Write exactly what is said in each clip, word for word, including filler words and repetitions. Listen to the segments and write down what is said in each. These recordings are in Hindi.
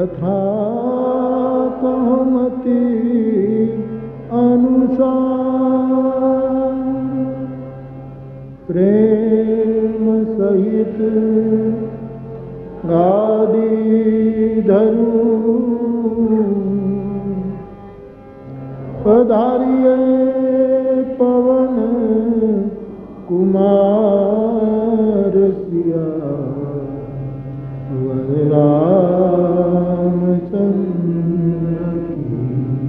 तथा कहमति अनुसार प्रेम सहित गादी धरूं पधारिए पवन कुमार सिया वर रामचंद्र की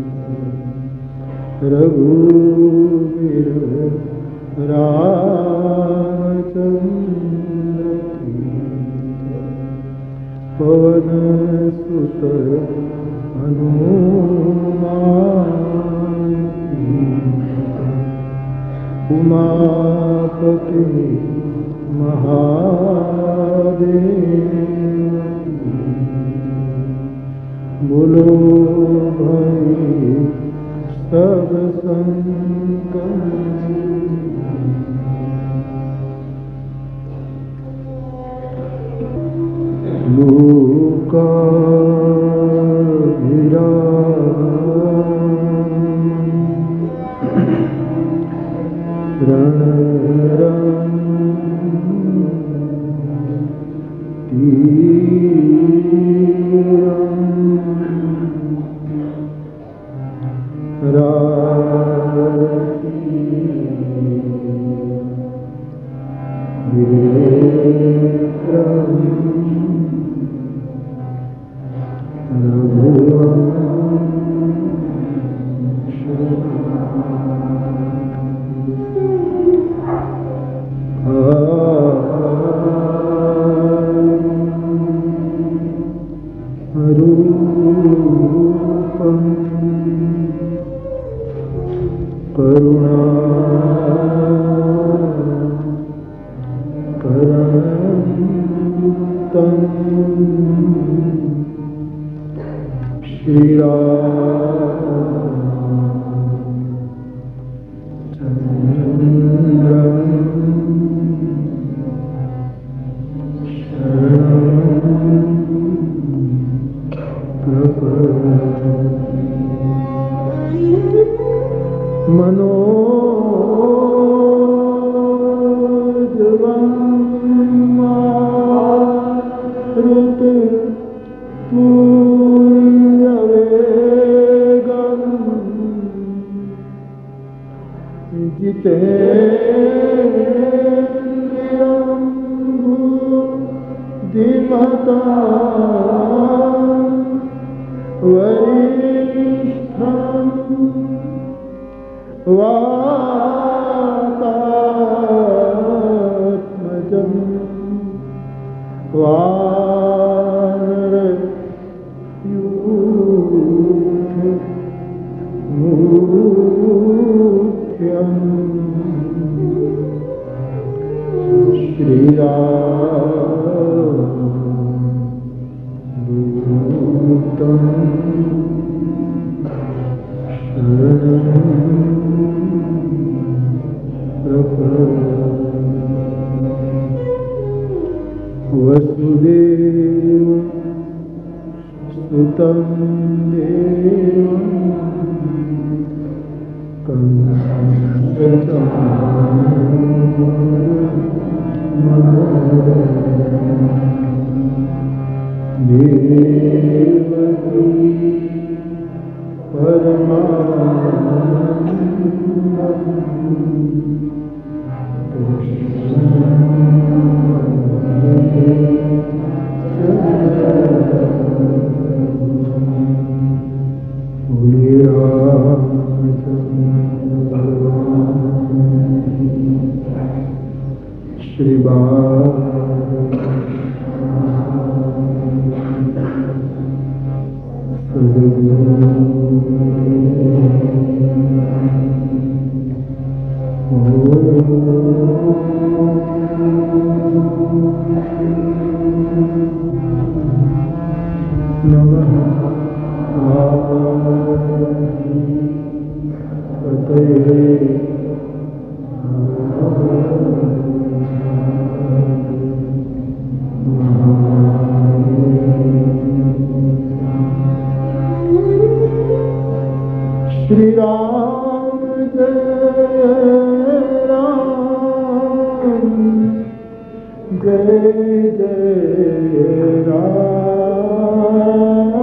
रघुवीर रामचंद्र की पवन सुत हनुमान की उमापति महादेव बोलो भाई सब संगम लोका रण रंग तीरम राती विक्रम रूपम करुणा करंतम श्री रामचंद्रम मनोजवं मारुत तुल्यवेगं जितेन्द्रियं बुद्धिमतां वरिष्ठं वातात्मजं वानरयूथमुख्यं श्रीरामदूतं वसुदेव सुतं देवं देवकी श्री नमः श्री राम जय राम जय जय राम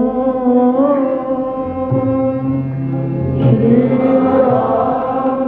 श्री राम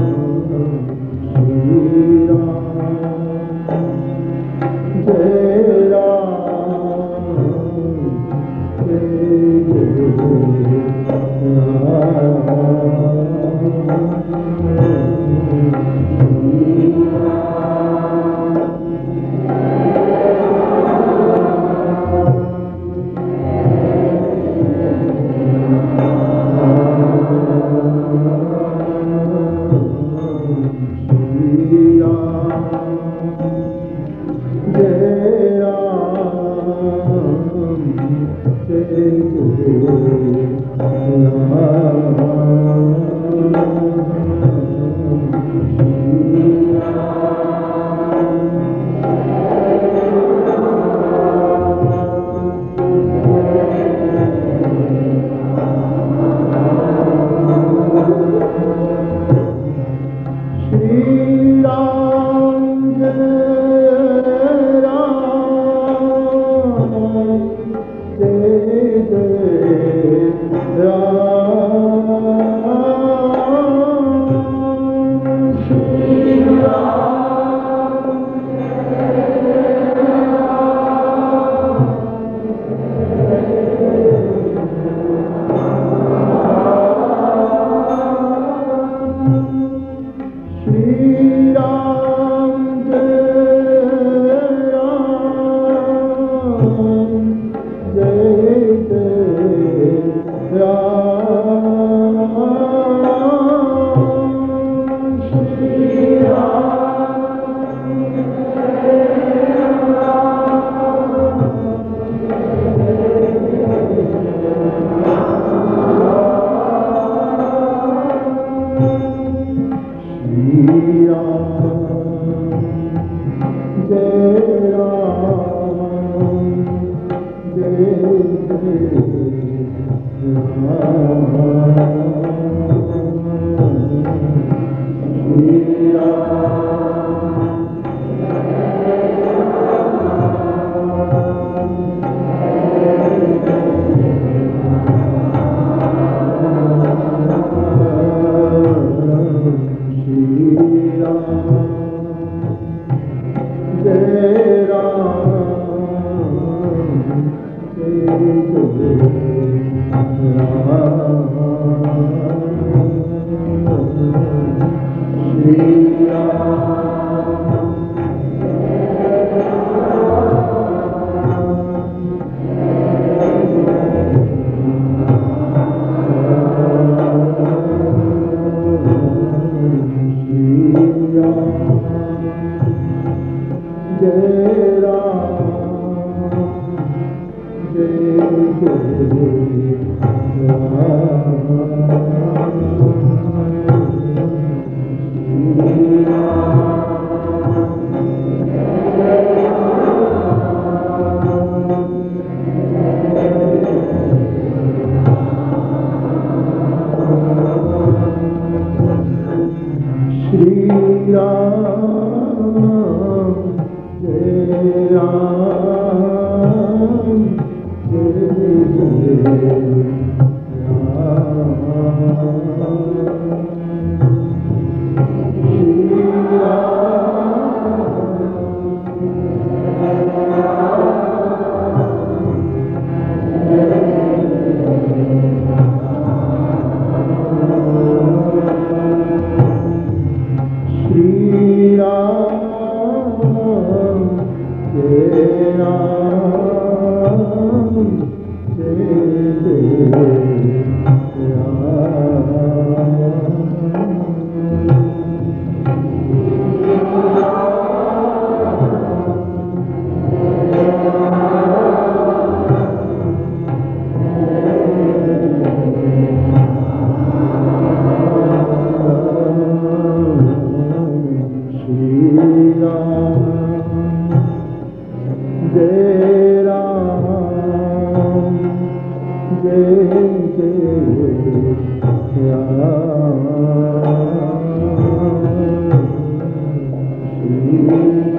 जय जय राम जय जय राम श्री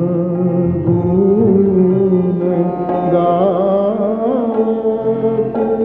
Thank you.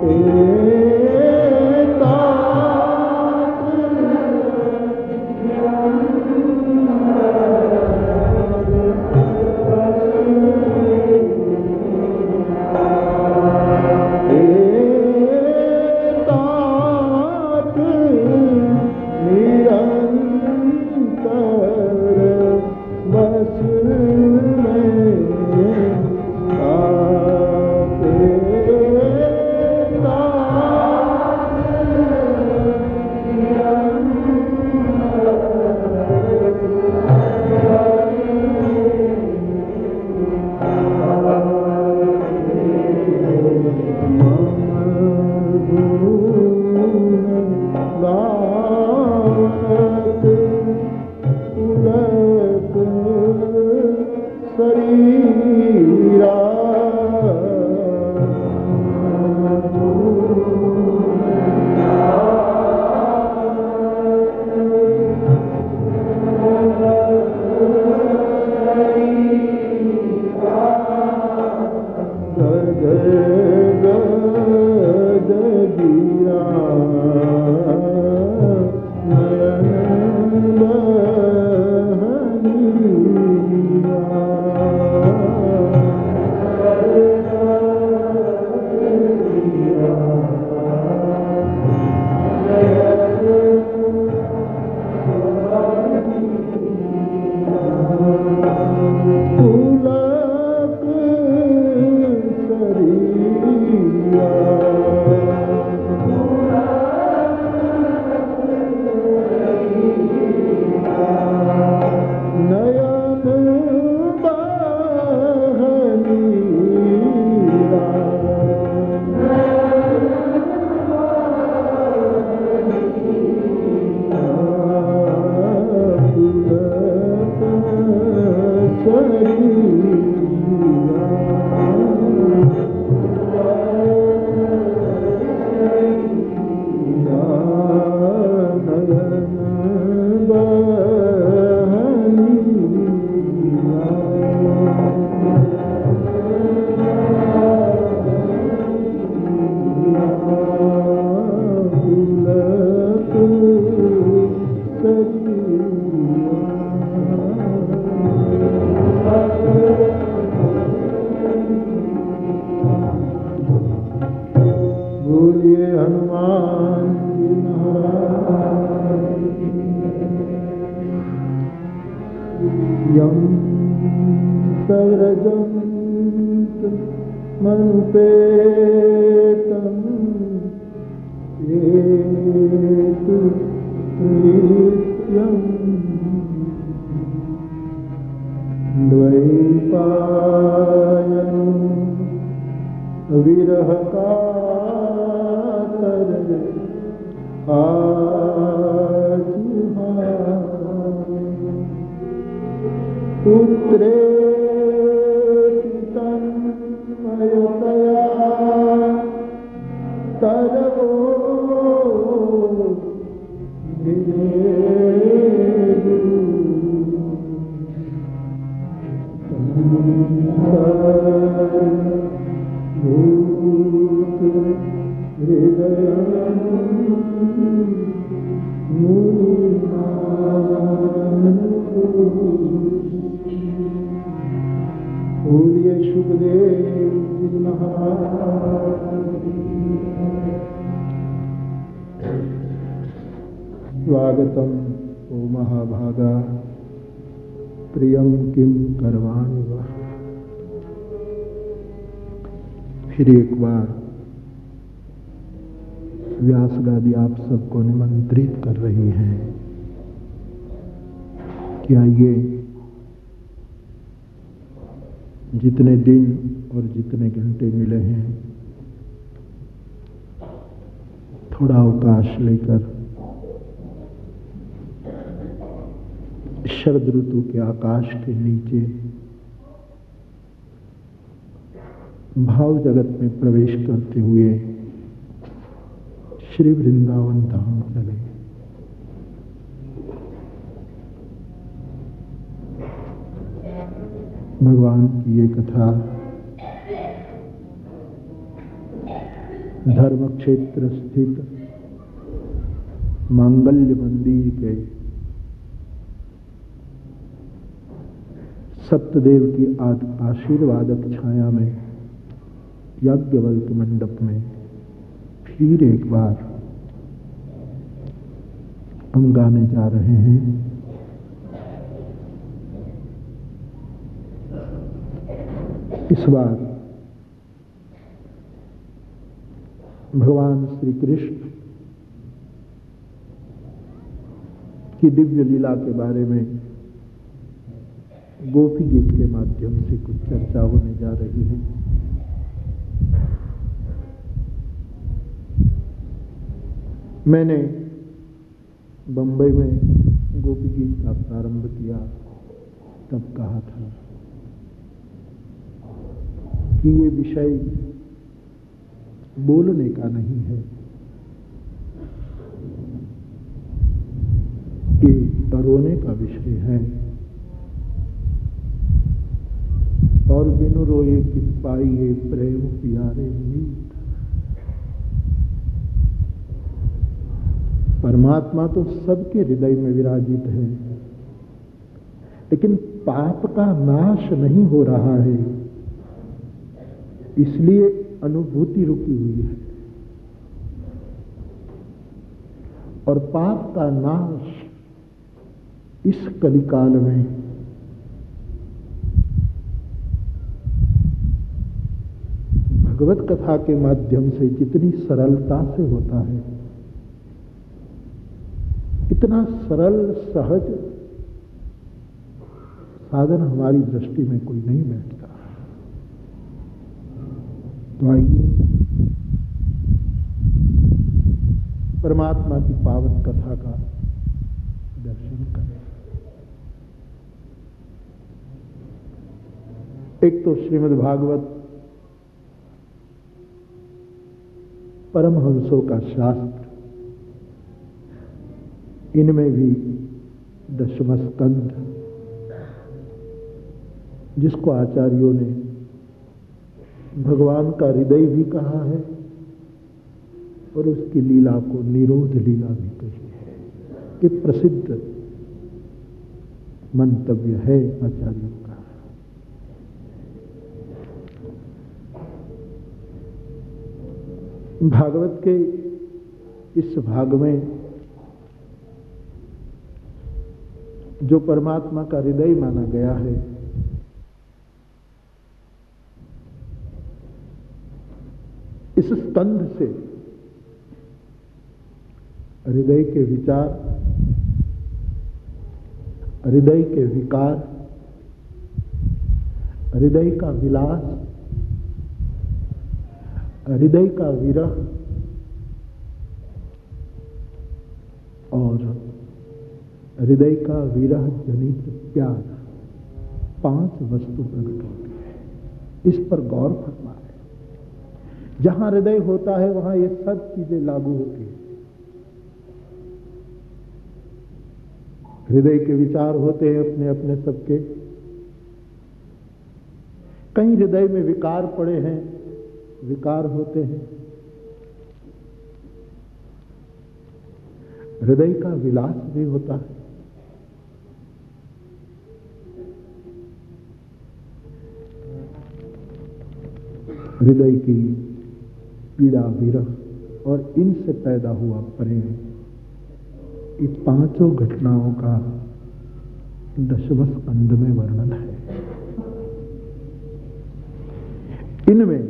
स्वागतम ओ महाभागा प्रियम किम करवाणि वः। फिर एक बार व्यास गादी आप सबको निमंत्रित कर रही हैं कि आइए जितने दिन और जितने घंटे मिले हैं थोड़ा अवकाश लेकर शरद ऋतु के आकाश के नीचे भाव जगत में प्रवेश करते हुए श्री वृंदावन धाम चले। भगवान की ये कथा धर्म क्षेत्र स्थित मांगल्य मंदिर के सप्तदेव की आशीर्वादक छाया में याज्ञवल्क्य मंडप में फिर एक बार हम गाने जा रहे हैं। इस बार भगवान श्री कृष्ण की दिव्य लीला के बारे में गोपी गीत के माध्यम से कुछ चर्चा होने जा रही है। मैंने बंबई में गोपी गीत का प्रारंभ किया, तब कहा था कि ये विषय बोलने का नहीं है, ये रोने का विषय है। और बिनु रोए किस पाइए प्रेम प्यारे मीत। परमात्मा तो सबके हृदय में विराजित है, लेकिन पाप का नाश नहीं हो रहा है, इसलिए अनुभूति रुकी हुई है। और पाप का नाश इस कलिकाल में भगवत कथा के माध्यम से जितनी सरलता से होता है, इतना सरल सहज साधन हमारी दृष्टि में कोई नहीं बैठता। तो आइए परमात्मा की पावन कथा का दर्शन करें। एक तो श्रीमद् भागवत परमहंसों का शास्त्र, इनमें भी दशम स्कंध, जिसको आचार्यों ने भगवान का हृदय भी कहा है और उसकी लीला को निरोध लीला भी कही है, ये प्रसिद्ध मंतव्य है आचार्यों का। भागवत के इस भाग में जो परमात्मा का हृदय माना गया है, इस स्कंध से हृदय के विचार, हृदय के विकार, हृदय का विलास, हृदय का विरह और हृदय का विरह जनित प्यार, पांच वस्तु प्रकट होती है। इस पर गौर फरमा है। जहां हृदय होता है वहां ये सब चीजें लागू होती है। हृदय के विचार होते हैं अपने अपने सबके। कहीं हृदय में विकार पड़े हैं, विकार होते हैं। हृदय का विलास भी होता है। हृदय की पीड़ा, विरह और इनसे पैदा हुआ प्रेम, ये पांचों घटनाओं का दशम स्कंध में वर्णन है। इनमें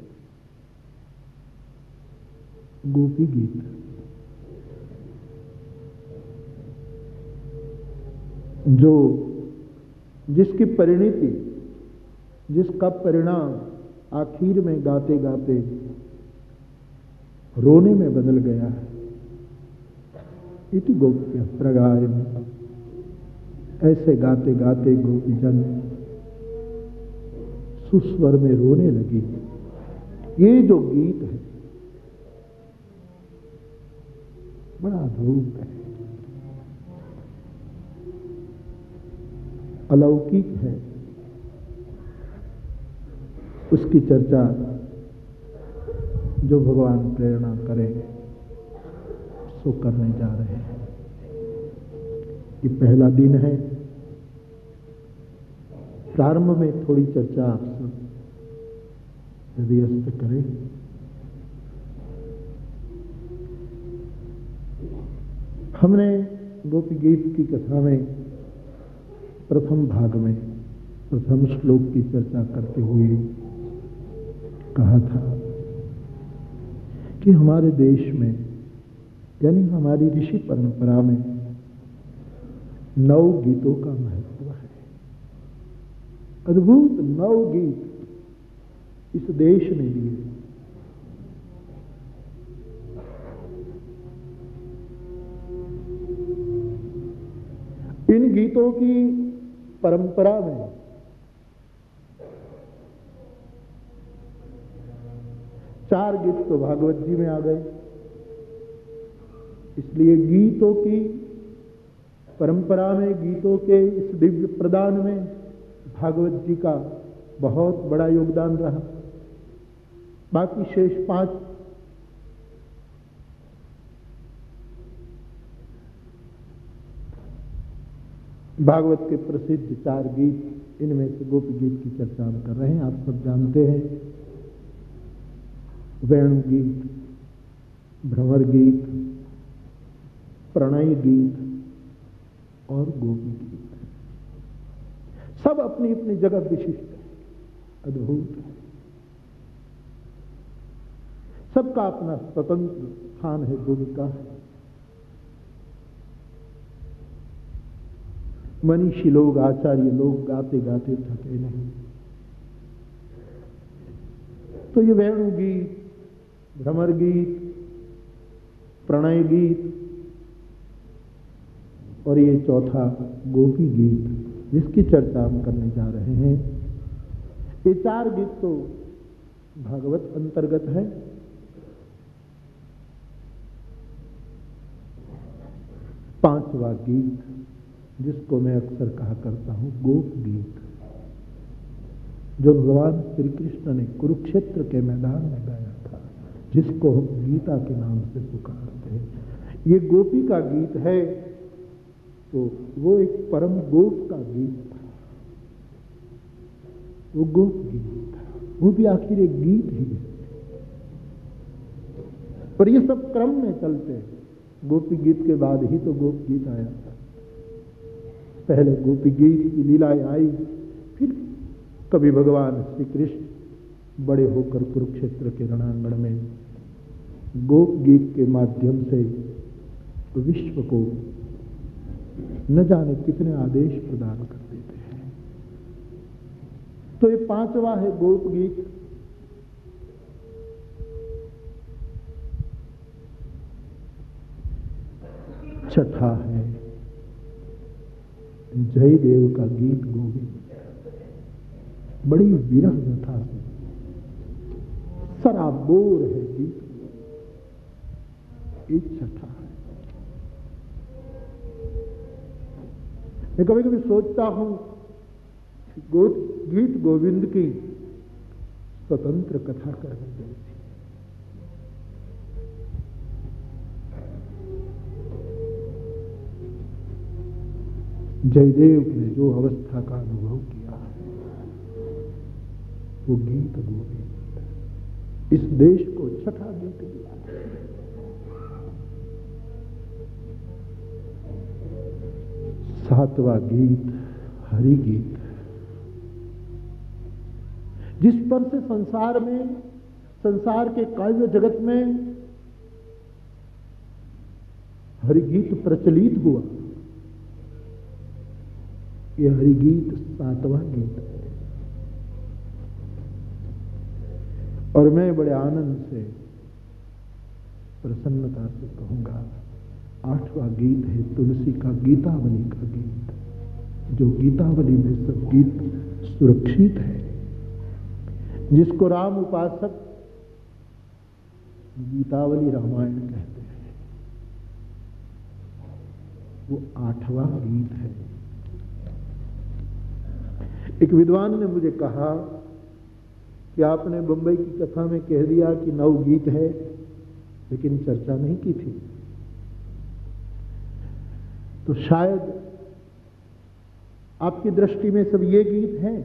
गोपी गीत जो जिसकी परिणति, जिसका परिणाम आखिर में गाते गाते रोने में बदल गया है। इति गोप्य प्रगायन, ऐसे गाते गाते गोपीजन सुस्वर में रोने लगी। ये जो गीत है बड़ा अद्भुत है, अलौकिक है। उसकी चर्चा जो भगवान प्रेरणा करे सो करने जा रहे हैं। ये पहला दिन है। प्रारंभ में थोड़ी चर्चा आप सब हृदयस्थ करें। हमने गोपी गीत की कथा में प्रथम भाग में प्रथम श्लोक की चर्चा करते हुए कहा था कि हमारे देश में यानी हमारी ऋषि परंपरा में नव गीतों का महत्व है। अद्भुत नव गीत इस देश ने दिए। इन गीतों की परंपरा में चार गीत तो भागवत जी में आ गए, इसलिए गीतों की परंपरा में, गीतों के इस दिव्य प्रदान में भागवत जी का बहुत बड़ा योगदान रहा। बाकी शेष पांच भागवत के प्रसिद्ध चार गीत, इनमें से गोपी गीत की चर्चा हम कर रहे हैं। आप सब जानते हैं वेणु गीत, भ्रमर गीत, प्रणय गीत और गोपी गीत सब अपनी अपनी जगह विशिष्ट है, अद्भुत है। सबका अपना स्वतंत्र स्थान है, भूमिका है। मनीषी लोग, आचार्य लोग गाते गाते थके नहीं। तो ये वेणु गीत, भ्रमर गीत, प्रणय गीत और ये चौथा गोपी गीत जिसकी चर्चा हम करने जा रहे हैं, ये चार गीत तो भागवत अंतर्गत है। पांचवा गीत जिसको मैं अक्सर कहा करता हूं गोप गीत, जो भगवान श्री कृष्ण ने कुरुक्षेत्र के मैदान में गाया था, जिसको हम गीता के नाम से पुकारते हैं। ये गोपी का गीत है, तो वो एक परम गोप का गीत था। वो गोप गीत था, वो भी आखिर एक गीत ही है। पर ये सब क्रम में चलते हैं। गोपी गीत के बाद ही तो गोप गीत आया था। पहले गोपी गीत की लीलाएं आई, फिर कभी भगवान श्री कृष्ण बड़े होकर कुरुक्षेत्र के रणांगण में गोप गीत के माध्यम से विश्व को न जाने कितने आदेश प्रदान कर देते हैं। तो ये पांचवा है गोप गीत। छठा है जयदेव का गीत गोविंद। बड़ी विरह व्यथा से सराबोर है गीत। एक छठा है। मैं कभी कभी सोचता हूं गो, गीत गोविंद की स्वतंत्र कथा करनी चाहिए। जयदेव ने जो अवस्था का अनुभव किया वो गीत गोविंद इस देश को छठा गीत दिया। सातवां गीत हरि गीत, जिस पर से संसार में, संसार के काव्य जगत में हरि गीत प्रचलित हुआ। यह हरि गीत सातवां गीत है। और मैं बड़े आनंद से, प्रसन्नता से कहूंगा, आठवां गीत है तुलसी का गीतावली का गीत, जो गीतावली में सब गीत सुरक्षित है, जिसको राम उपासक गीतावली रामायण कहते हैं। वो आठवां गीत है। एक विद्वान ने मुझे कहा कि आपने बंबई की कथा में कह दिया कि नवगीत है, लेकिन चर्चा नहीं की थी। तो शायद आपकी दृष्टि में सब ये गीत हैं।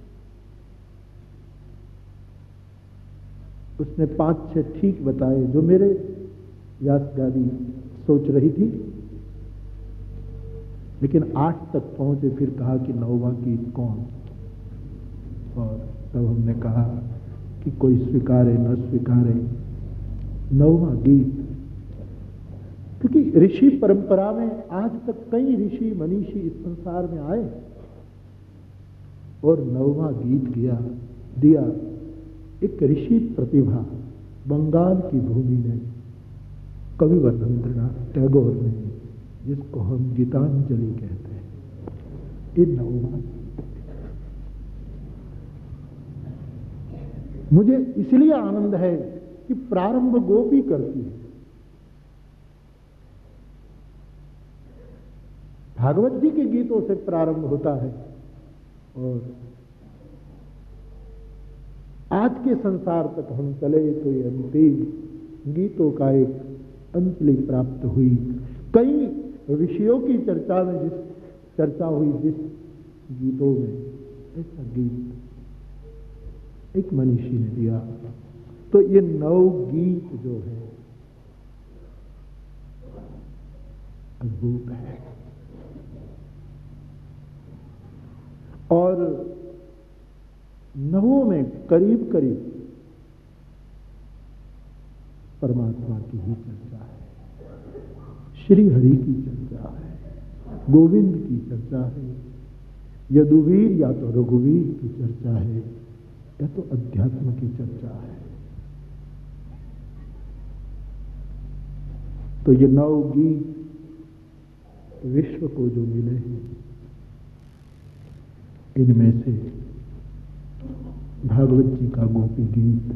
उसने पांच छह ठीक बताए जो मेरे व्यासगादी सोच रही थी, लेकिन आठ तक पहुंचे, फिर कहा कि नौवां गीत कौन। और तब हमने कहा कि कोई स्वीकारे न स्वीकारे, नौवां गीत, क्योंकि ऋषि परंपरा में आज तक कई ऋषि मनीषी इस संसार में आए और नौवां गीत गया दिया एक ऋषि प्रतिभा बंगाल की भूमि ने, कविवर रविंद्रनाथ टैगोर ने, जिसको हम गीतांजलि कहते हैं। ये नौवां, मुझे इसलिए आनंद है कि प्रारंभ गोपी करती है। भागवत जी के गीतों से प्रारंभ होता है और आज के संसार तक हम चले तो ये अंतिम गीतों का एक अंजलि प्राप्त हुई। कई विषयों की चर्चा में जिस चर्चा हुई जिस गीतों में, ऐसा गीत एक मनीषी ने दिया। तो ये नौ गीत जो है अद्भुत है और नवों में करीब करीब परमात्मा की ही चर्चा है, श्री हरि की चर्चा है, गोविंद की चर्चा है, यदुवीर या तो रघुवीर की चर्चा है या तो अध्यात्म की चर्चा है। तो ये नौ गीत विश्व को जो मिले हैं, इनमें से भागवत जी का गोपी गीत,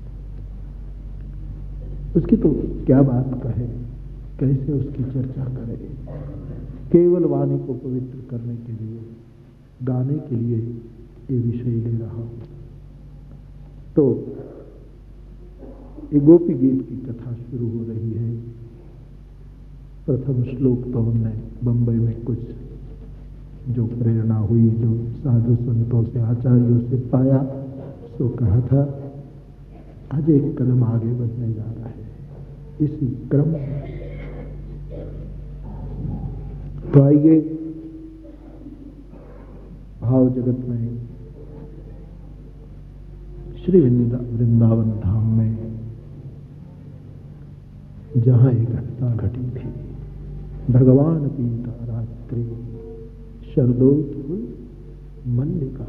उसकी तो क्या बात कहे, कैसे उसकी चर्चा करें। केवल वाणी को पवित्र करने के लिए, गाने के लिए ये विषय ले रहा हूं। तो ये गोपी गीत की कथा शुरू हो रही है। प्रथम श्लोक तो हमने बंबई में कुछ जो प्रेरणा हुई, जो साधु संतों से, आचार्यों से पाया, सो कहा था। आज एक कदम आगे बढ़ने जा रहा है इसी क्रम में। तो आइए भाव जगत में श्री वृंदावन धाम में जहां एक घटना घटी थी, भगवान पीता रात्रि शरदोत्फुल्ल मल्लिका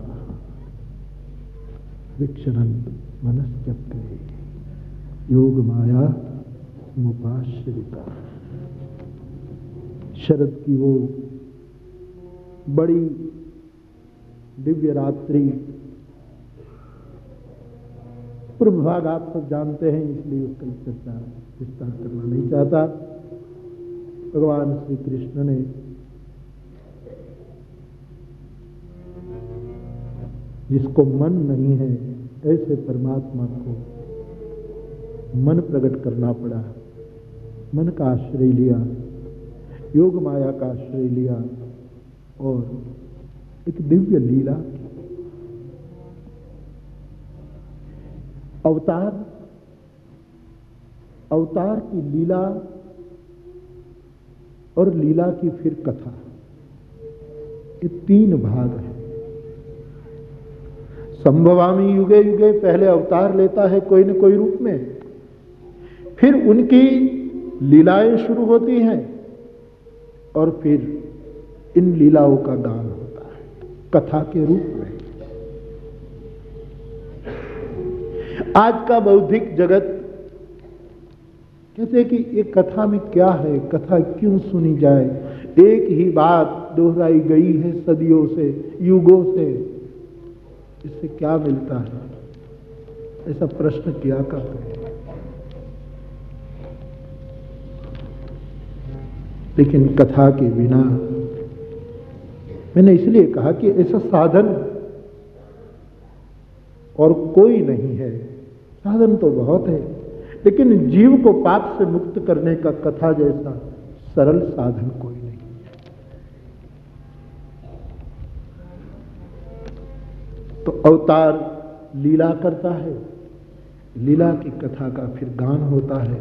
विक्षरंत मनश्चक्रे योग माया मुपाश्रिता। शरद की वो बड़ी दिव्य रात्रि, पूर्व भाग आप सब जानते हैं, इसलिए उसका चर्चा विस्तार करना नहीं चाहता। भगवान श्री कृष्ण ने जिसको मन नहीं है, ऐसे परमात्मा को मन प्रकट करना पड़ा। मन का आश्रय लिया, योग माया का आश्रय लिया और एक दिव्य लीला की। अवतार अवतार की लीला और लीला की फिर कथा, ये तीन भाग हैं। संभवामी युगे युगे, पहले अवतार लेता है कोई न कोई रूप में, फिर उनकी लीलाएं शुरू होती हैं और फिर इन लीलाओं का गान होता है कथा के रूप में। आज का बौद्धिक जगत कहते हैं कि ये कथा में क्या है, कथा क्यों सुनी जाए, एक ही बात दोहराई गई है सदियों से, युगों से, इससे क्या मिलता है, ऐसा प्रश्न किया करते हैं। लेकिन कथा के बिना, मैंने इसलिए कहा कि ऐसा साधन और कोई नहीं है। साधन तो बहुत है, लेकिन जीव को पाप से मुक्त करने का कथा जैसा सरल साधन कोई नहीं। तो अवतार लीला करता है, लीला की कथा का फिर गान होता है,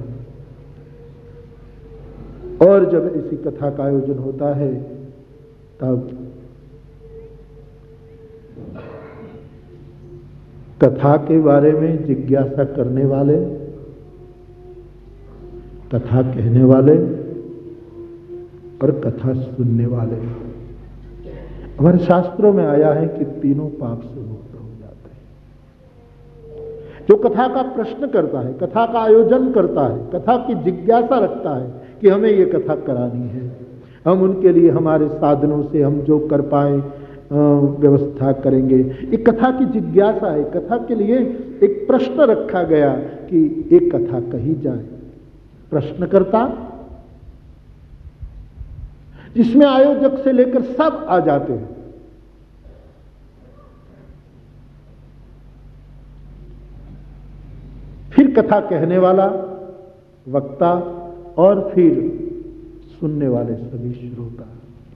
और जब ऐसी कथा का आयोजन होता है तब कथा के बारे में जिज्ञासा करने वाले, कथा कहने वाले और कथा सुनने वाले, हमारे शास्त्रों में आया है कि तीनों पाप से मुक्त हो जाते हैं। जो कथा का प्रश्न करता है, कथा का आयोजन करता है, कथा की जिज्ञासा रखता है कि हमें ये कथा करानी है, हम उनके लिए हमारे साधनों से हम जो कर पाए व्यवस्था करेंगे। एक कथा की जिज्ञासा है, कथा के लिए एक प्रश्न रखा गया कि एक कथा कही जाए। प्रश्नकर्ता जिसमें आयोजक से लेकर सब आ जाते हैं। फिर कथा कहने वाला, वक्ता और फिर सुनने वाले सभी श्रोता।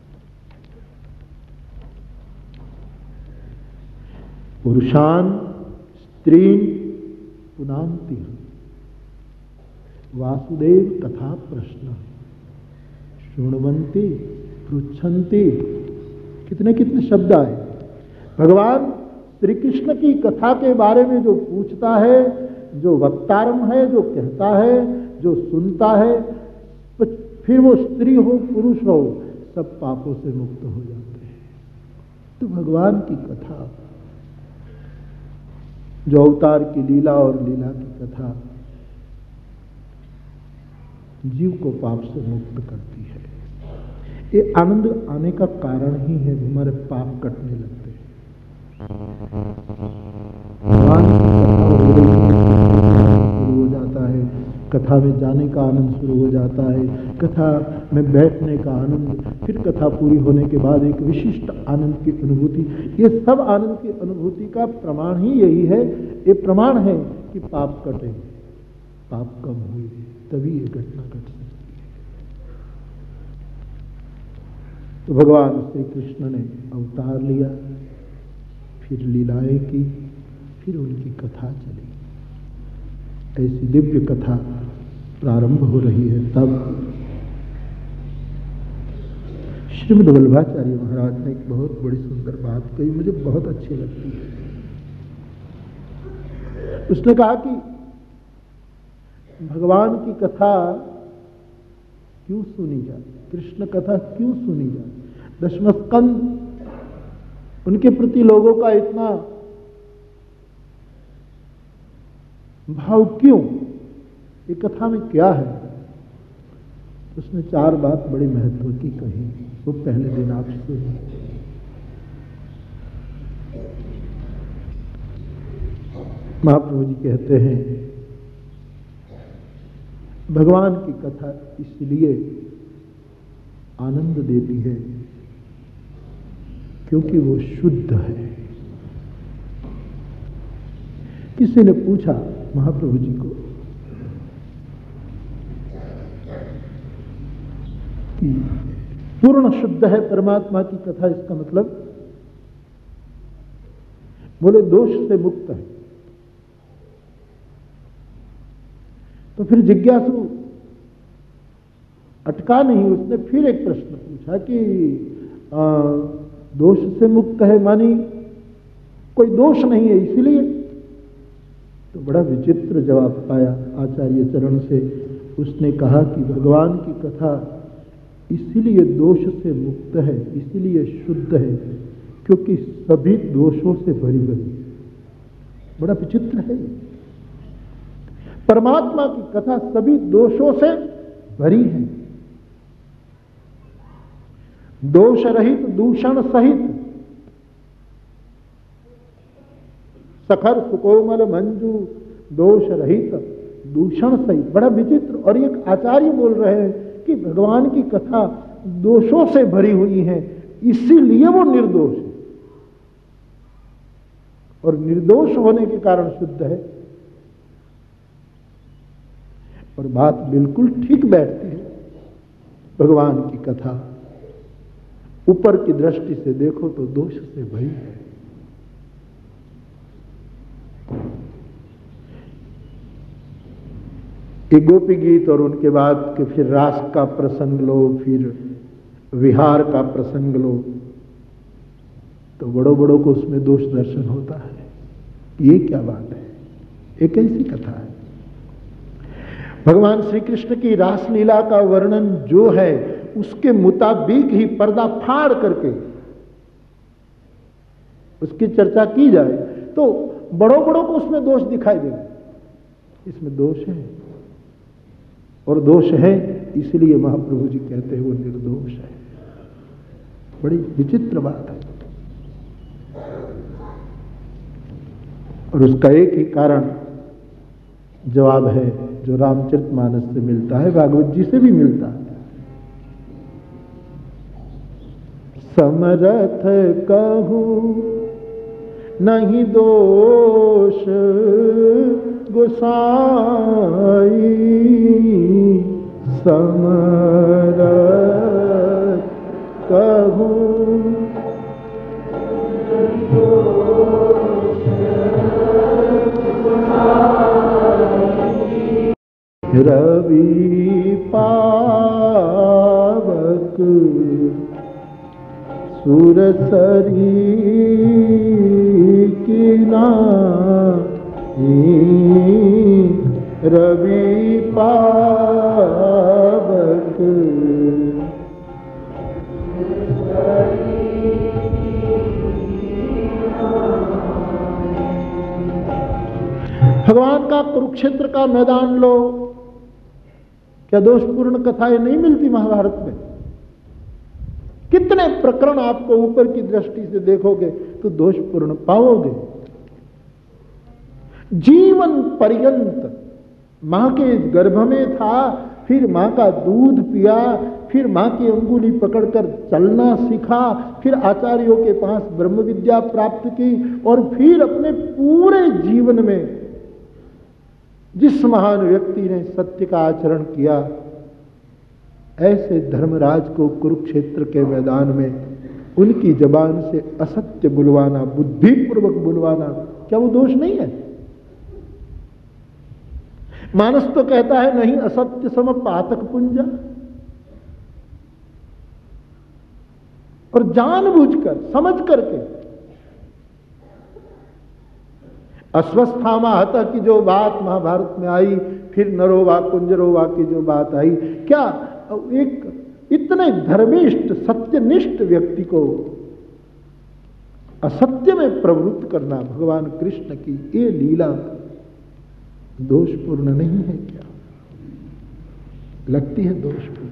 पुरुषान स्त्रीन पुनांति वासुदेव कथा प्रश्न शृण्वन्ति पृच्छन्ति। कितने कितने शब्द आए। भगवान श्री कृष्ण की कथा के बारे में जो पूछता है, जो वक्तारम है, जो कहता है, जो सुनता है, फिर वो स्त्री हो पुरुष हो, सब पापों से मुक्त हो जाते हैं। तो भगवान की कथा, जो अवतार की लीला और लीला की कथा जीव को पाप से मुक्त करती है। ये आनंद आने का कारण ही है, हमारे पाप कटने लगते हैं। भगवान की कथा शुरू हो जाता है, कथा में जाने का आनंद शुरू हो जाता है, कथा में बैठने का आनंद, फिर कथा पूरी होने के बाद एक विशिष्ट आनंद की अनुभूति। ये सब आनंद की अनुभूति का प्रमाण ही यही है। ये प्रमाण है कि पाप कटे, पाप कम हुए, तभी ये घटना घट सकती है। तो भगवान श्री कृष्ण ने अवतार लिया, फिर लीलाएं की, फिर उनकी कथा चली। ऐसी दिव्य कथा प्रारंभ हो रही है। तब श्रीमद् वल्लभाचार्य महाराज ने एक बहुत बड़ी सुंदर बात कही, मुझे बहुत अच्छी लगती है। उसने कहा कि भगवान की कथा क्यों सुनी जाए, कृष्ण कथा क्यों सुनी जाए, दशमस्कंद उनके प्रति लोगों का इतना भाव क्यों, ये कथा में क्या है। उसने चार बात बड़ी महत्व की कही, वो पहले दिन आप सुनिए। महाप्रभु जी कहते हैं भगवान की कथा इसलिए आनंद देती है क्योंकि वो शुद्ध है। किसी ने पूछा महाप्रभु जी को कि पूर्ण शुद्ध है परमात्मा की कथा, इसका मतलब? बोले दोष से मुक्त है। तो फिर जिज्ञासु अटका नहीं, उसने फिर एक प्रश्न पूछा कि आ, दोष से मुक्त है मानी कोई दोष नहीं है इसलिए? तो बड़ा विचित्र जवाब पाया आचार्य चरण से। उसने कहा कि भगवान की कथा इसीलिए दोष से मुक्त है, इसीलिए शुद्ध है क्योंकि सभी दोषों से भरी भरी है। बड़ा विचित्र है। परमात्मा की कथा सभी दोषों से भरी है, दोष रहित दूषण सहित, सखर सुकोमल मंजू दोष रहित दूषण सहित। बड़ा विचित्र। और एक आचार्य बोल रहे हैं कि भगवान की कथा दोषों से भरी हुई है, इसीलिए वो निर्दोष है। और निर्दोष होने के कारण शुद्ध है। और बात बिल्कुल ठीक बैठती है। भगवान की कथा ऊपर की दृष्टि से देखो तो दोष से भरी है। एक गोपी गीत और उनके बाद के फिर रास का प्रसंग लो, फिर विहार का प्रसंग लो, तो बड़ों बड़ों को उसमें दोष दर्शन होता है। ये क्या बात है? एक ऐसी कथा है। भगवान श्री कृष्ण की रासलीला का वर्णन जो है उसके मुताबिक ही पर्दा फाड़ करके उसकी चर्चा की जाए तो बड़ों बड़ों को उसमें दोष दिखाई देगा। इसमें दोष है, और दोष है इसलिए महाप्रभु जी कहते हैं वो निर्दोष है। बड़ी विचित्र बात है। और उसका एक ही कारण जवाब है जो रामचरितमानस से मिलता है, भागवत जी से भी मिलता है। समरथ कहूं नहीं दोष गोसाई, समरथ कहूं रवि पावक सुरसरी की नाई, रवि पावक भगवान का कुरुक्षेत्र का मैदान लो, क्या दोषपूर्ण कथाएं नहीं मिलती महाभारत में? कितने प्रकरण आपको ऊपर की दृष्टि से देखोगे तो दोषपूर्ण पाओगे। जीवन पर्यंत मां के गर्भ में था, फिर मां का दूध पिया, फिर मां की अंगुली पकड़कर चलना सीखा, फिर आचार्यों के पास ब्रह्म विद्या प्राप्त की, और फिर अपने पूरे जीवन में जिस महान व्यक्ति ने सत्य का आचरण किया, ऐसे धर्मराज को कुरुक्षेत्र के मैदान में उनकी जबान से असत्य बुलवाना, बुद्धिपूर्वक बुलवाना, क्या वो दोष नहीं है? मानस तो कहता है नहीं असत्य सम पातक पुंजा, और जानबूझकर समझ करके अश्वस्थामा हता की जो बात महाभारत में आई, फिर नरोवा कुंजरोवा की जो बात आई, क्या एक इतने धर्मिष्ठ सत्यनिष्ठ व्यक्ति को असत्य में प्रवृत्त करना भगवान कृष्ण की ये लीला दोषपूर्ण नहीं है क्या? लगती है दोषपूर्ण।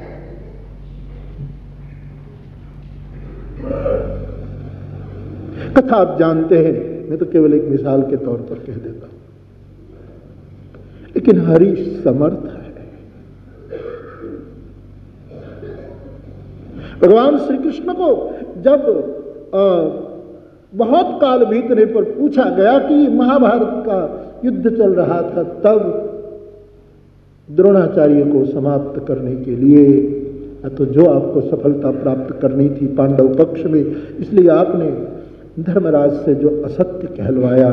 कथा आप जानते हैं, मैं तो केवल एक मिसाल के तौर पर कह देता हूं, लेकिन हरि समर्थ है। भगवान श्री कृष्ण को जब आ, बहुत काल बीतने पर पूछा गया कि महाभारत का युद्ध चल रहा था, तब द्रोणाचार्य को समाप्त करने के लिए, तो जो आपको सफलता प्राप्त करनी थी पांडव पक्ष में, इसलिए आपने धर्मराज से जो असत्य कहलवाया,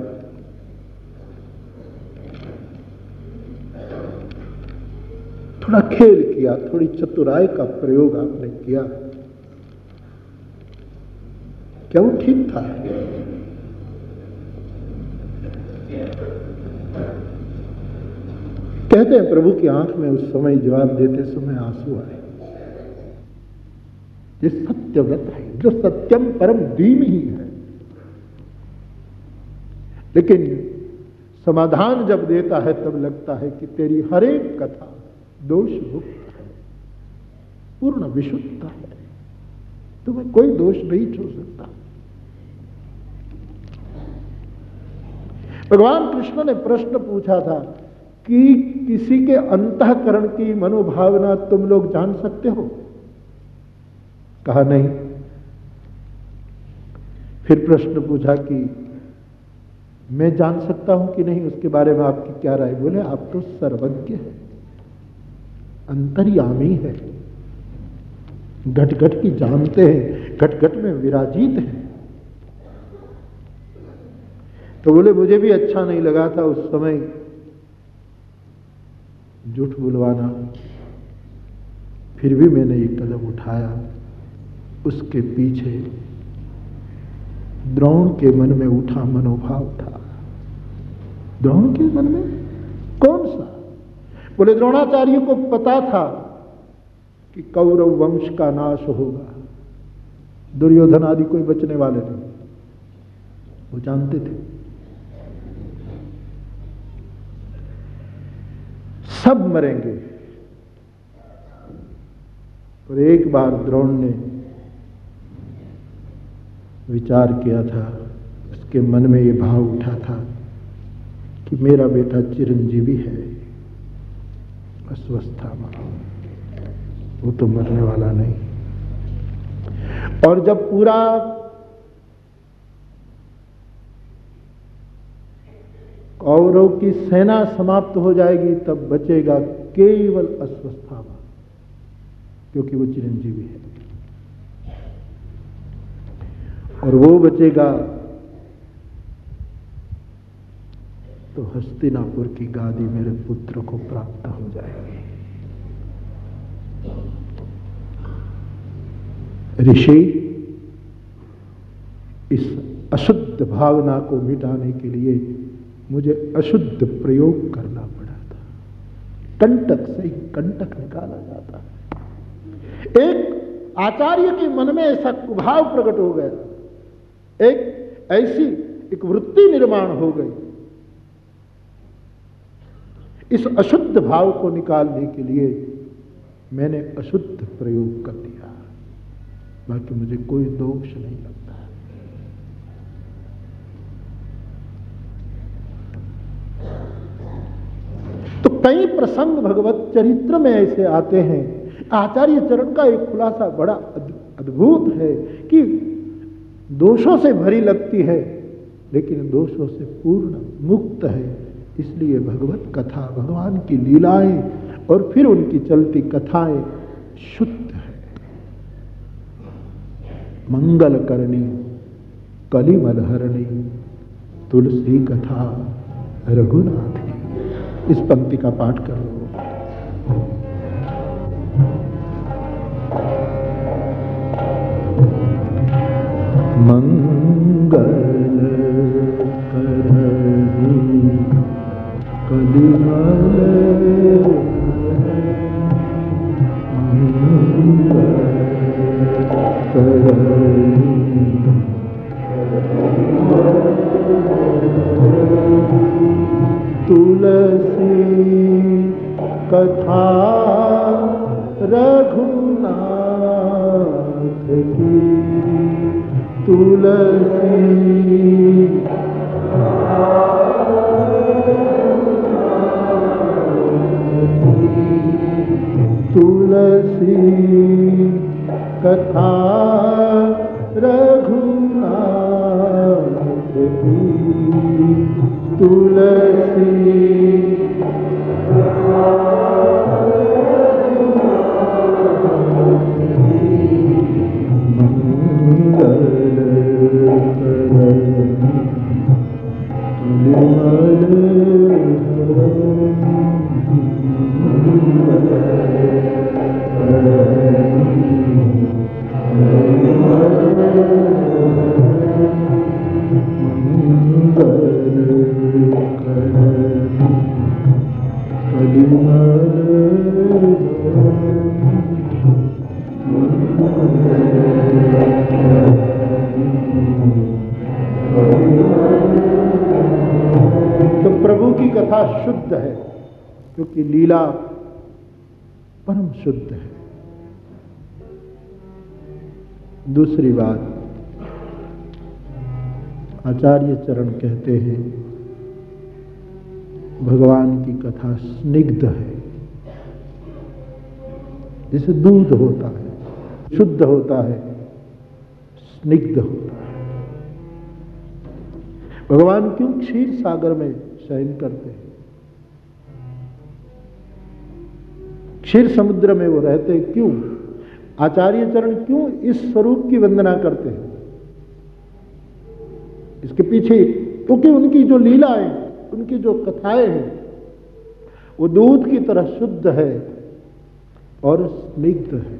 थोड़ा खेल किया, थोड़ी चतुराई का प्रयोग आपने किया, क्या वो ठीक था? कहते हैं प्रभु की आंख में उस समय जवाब देते समय आंसू आए। ये सत्यव्रत है, जो सत्यम परम धीम ही है। लेकिन समाधान जब देता है तब लगता है कि तेरी हर एक कथा दोष मुक्त है, पूर्ण विशुद्ध है, तुम्हें कोई दोष नहीं छू सकता। भगवान कृष्ण ने प्रश्न पूछा था कि किसी के अंतःकरण की मनोभावना तुम लोग जान सकते हो? कहा नहीं। फिर प्रश्न पूछा कि मैं जान सकता हूं कि नहीं उसके बारे में आपकी क्या राय? बोले आप तो सर्वज्ञ है, अंतर्यामी है, घट घट की जानते हैं, घट घट में विराजित है। तो बोले मुझे भी अच्छा नहीं लगा था उस समय झूठ बुलवाना, फिर भी मैंने एक कदम उठाया। उसके पीछे द्रोण के मन में उठा मनोभाव था। द्रोण के मन में कौन सा? बोले द्रोणाचार्य को पता था कि कौरव वंश का नाश होगा, दुर्योधन आदि कोई बचने वाले नहीं, वो जानते थे। सब मरेंगे। और एक बार द्रोण ने विचार किया था, उसके मन में ये भाव उठा था कि मेरा बेटा चिरंजीवी है, अस्वस्था में, वो तो मरने वाला नहीं। और जब पूरा कौरव की सेना समाप्त हो जाएगी तब बचेगा केवल अस्वस्थामा, क्योंकि वो चिरंजीवी है। और वो बचेगा तो हस्तिनापुर की गादी मेरे पुत्र को प्राप्त हो जाएगी। ऋषि इस अशुद्ध भावना को मिटाने के लिए मुझे अशुद्ध प्रयोग करना पड़ा था। कंटक से ही कंटक निकाला जाता है। एक आचार्य के मन में ऐसा कुभाव प्रकट हो गया, एक ऐसी एक वृत्ति निर्माण हो गई। इस अशुद्ध भाव को निकालने के लिए मैंने अशुद्ध प्रयोग कर दिया, बाकी मुझे कोई दोष नहीं लगता। तो कई प्रसंग भगवत चरित्र में ऐसे आते हैं। आचार्य चरण का एक खुलासा बड़ा अद्भुत है कि दोषों से भरी लगती है लेकिन दोषों से पूर्ण मुक्त है। इसलिए भगवत कथा, भगवान की लीलाएं और फिर उनकी चलती कथाएं शुद्ध है। मंगल करनी कलिमल हरणी तुलसी कथा रघुनाथ की। इस पंक्ति का पाठ कर लो। मंगल करनी कलिमल मंगल करनी तुलसी कथा रघुनाथ की। तुलसी तुलसी कथा रघुनाथ की। तुलसी तो प्रभु की कथा शुद्ध है क्योंकि लीला परम शुद्ध है। दूसरी बात, आचार्य चरण कहते हैं भगवान की कथा स्निग्ध है, जैसे दूध होता है, शुद्ध होता है, स्निग्ध होता है। भगवान क्यों क्षीर सागर में शयन करते हैं? क्षीर समुद्र में वो रहते हैं क्यों? आचार्य चरण क्यों इस स्वरूप की वंदना करते हैं? इसके पीछे क्योंकि उनकी जो लीलाएं, उनकी जो कथाएं हैं, वो दूध की तरह शुद्ध है और स्निग्ध है।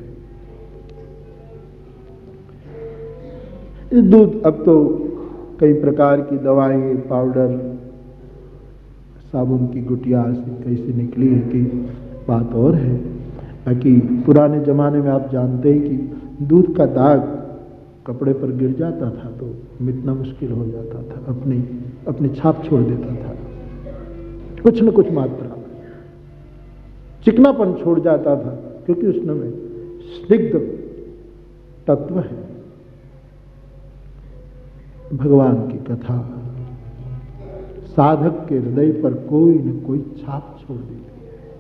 इस दूध, अब तो कई प्रकार की दवाएं, पाउडर, साबुन की गुटिया से कैसे निकली है कि बात और है। बाकी पुराने जमाने में आप जानते हैं कि दूध का दाग कपड़े पर गिर जाता था तो मिटना मुश्किल हो जाता था, अपनी अपनी छाप छोड़ देता था, कुछ न कुछ मात्रा में चिकनापन छोड़ जाता था, क्योंकि उसमें स्निग्ध तत्व है। भगवान की कथा साधक के हृदय पर कोई न कोई छाप छोड़ देती है।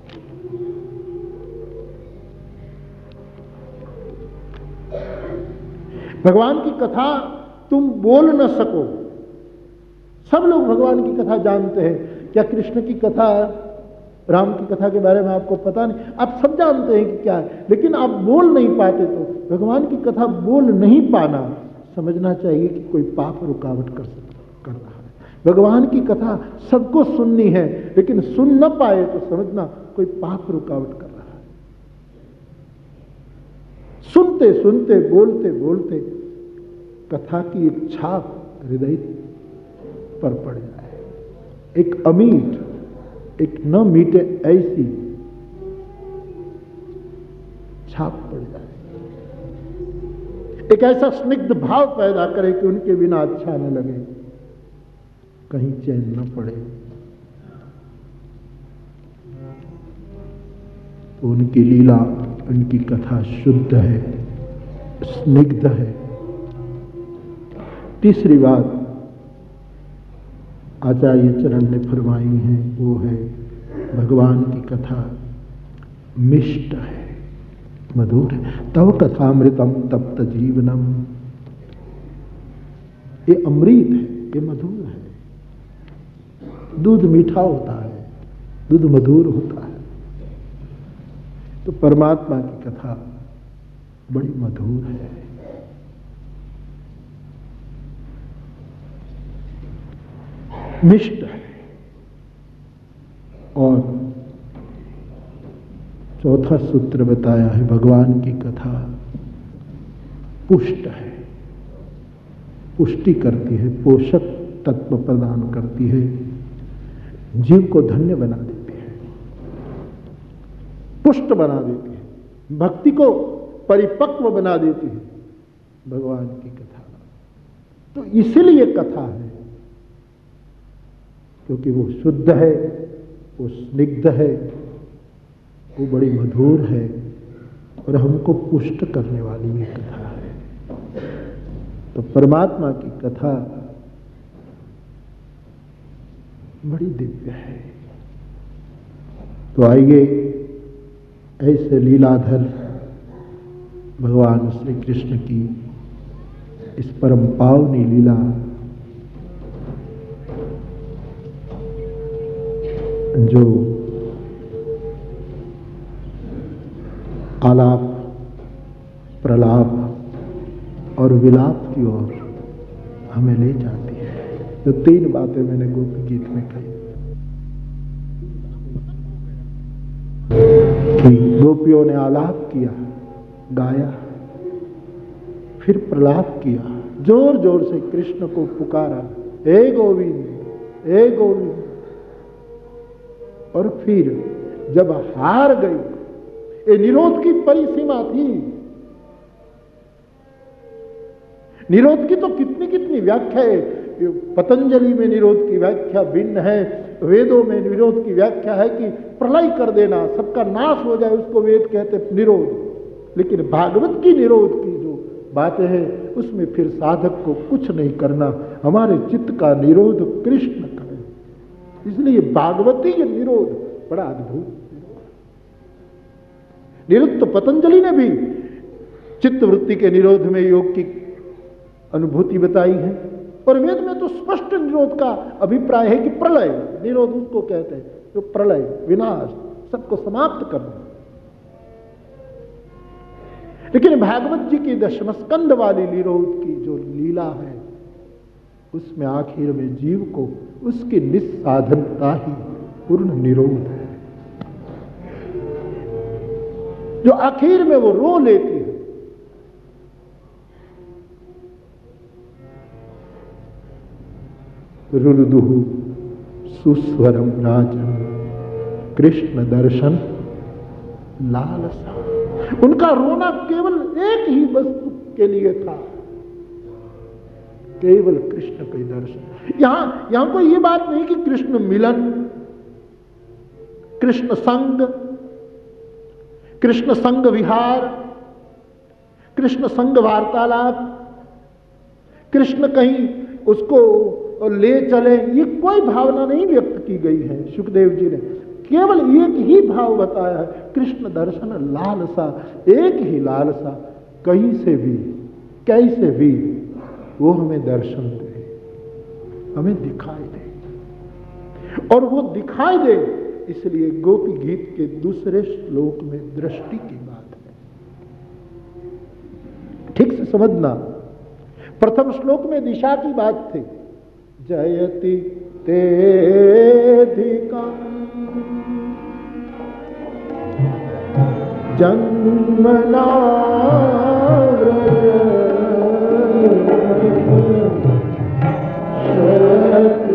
भगवान की कथा तुम बोल न सको, सब लोग भगवान की कथा जानते हैं। क्या कृष्ण की कथा, राम की कथा के बारे में आपको पता नहीं? आप सब जानते हैं कि क्या है, लेकिन आप बोल नहीं पाते। तो भगवान की कथा बोल नहीं पाना, समझना चाहिए कि कोई पाप रुकावट कर सकता कर रहा है। भगवान की कथा सबको सुननी है, लेकिन सुन न पाए तो समझना कोई पाप रुकावट कर रहा है। सुनते सुनते, बोलते बोलते कथा की एक छाप हृदय पर पड़ जाए, एक अमीट, एक न मीटे ऐसी छाप पड़ जाए, एक ऐसा स्निग्ध भाव पैदा करे कि उनके बिना अच्छा न लगे, कहीं चैन न पड़े। तो उनकी लीला, उनकी कथा शुद्ध है, स्निग्ध है। तीसरी बात आचार्य चरण ने फरमाई है, वो है भगवान की कथा मिष्ट है, मधुर है। तव कथामृतम तप्त जीवनम, ये अमृत है, ये मधुर है। दूध मीठा होता है, दूध मधुर होता है, तो परमात्मा की कथा बड़ी मधुर है। मिष्ट है। और चौथा सूत्र बताया है, भगवान की कथा पुष्ट है, पुष्टि करती है, पोषक तत्व प्रदान करती है, जीव को धन्य बना देती है, पुष्ट बना देती है, भक्ति को परिपक्व बना देती है भगवान की कथा। तो इसीलिए कथा है, क्योंकि वो शुद्ध है, वो स्निग्ध है, वो बड़ी मधुर है और हमको पुष्ट करने वाली भी कथा है। तो परमात्मा की कथा बड़ी दिव्य है। तो आइए ऐसे लीलाधर भगवान श्री कृष्ण की इस परम पावनी लीला जो आलाप, प्रलाप और विलाप की ओर हमें ले जाती है। जो तीन बातें मैंने गोपी गीत में कही कि गोपियों ने आलाप किया, गाया, फिर प्रलाप किया, जोर जोर से कृष्ण को पुकारा, हे गोविंद, हे गोविंद। और फिर जब हार गई, ये निरोध की परिसीमा थी। निरोध की तो कितनी कितनी व्याख्या है। पतंजलि में निरोध की व्याख्या भिन्न है, वेदों में निरोध की व्याख्या है कि प्रलय कर देना, सबका नाश हो जाए, उसको वेद कहते निरोध। लेकिन भागवत की निरोध की जो बातें हैं, उसमें फिर साधक को कुछ नहीं करना, हमारे चित्त का निरोध कृष्ण करें। इसलिए भागवती ये निरोध बड़ा अद्भुत निरुक्त। पतंजलि ने भी चित्त वृत्ति के निरोध में योग की अनुभूति बताई है, और वेद में तो स्पष्ट निरोध का अभिप्राय है कि प्रलय, निरोध उसको कहते हैं जो प्रलय, विनाश, सबको समाप्त करना। लेकिन भागवत जी की दशम स्कंद वाली निरोध की जो लीला है, उसमें आखिर में जीव को उसकी निस्साधनता ही पूर्ण निरोध है, जो आखिर में वो रो लेती है। रुरुदुः सुस्वरम राजन कृष्ण दर्शन लालसा। उनका रोना केवल एक ही वस्तु के लिए था, केवल कृष्ण के दर्शन। यहां यहां कोई ये बात नहीं कि कृष्ण मिलन, कृष्ण संग, कृष्ण संग विहार, कृष्ण संग वार्तालाप, कृष्ण कहीं उसको ले चले, ये कोई भावना नहीं व्यक्त की गई है सुखदेव जी ने। केवल एक ही भाव बताया है, कृष्ण दर्शन लालसा। एक ही लालसा, कहीं से भी कैसे भी वो हमें दर्शन दे, हमें दिखाई दे। और वो दिखाई दे, इसलिए गोपी गीत के दूसरे श्लोक में दृष्टि की बात है। ठीक से समझना, प्रथम श्लोक में दिशा की बात थी, जयति तेधिकम् जन्मना व्रज शरत्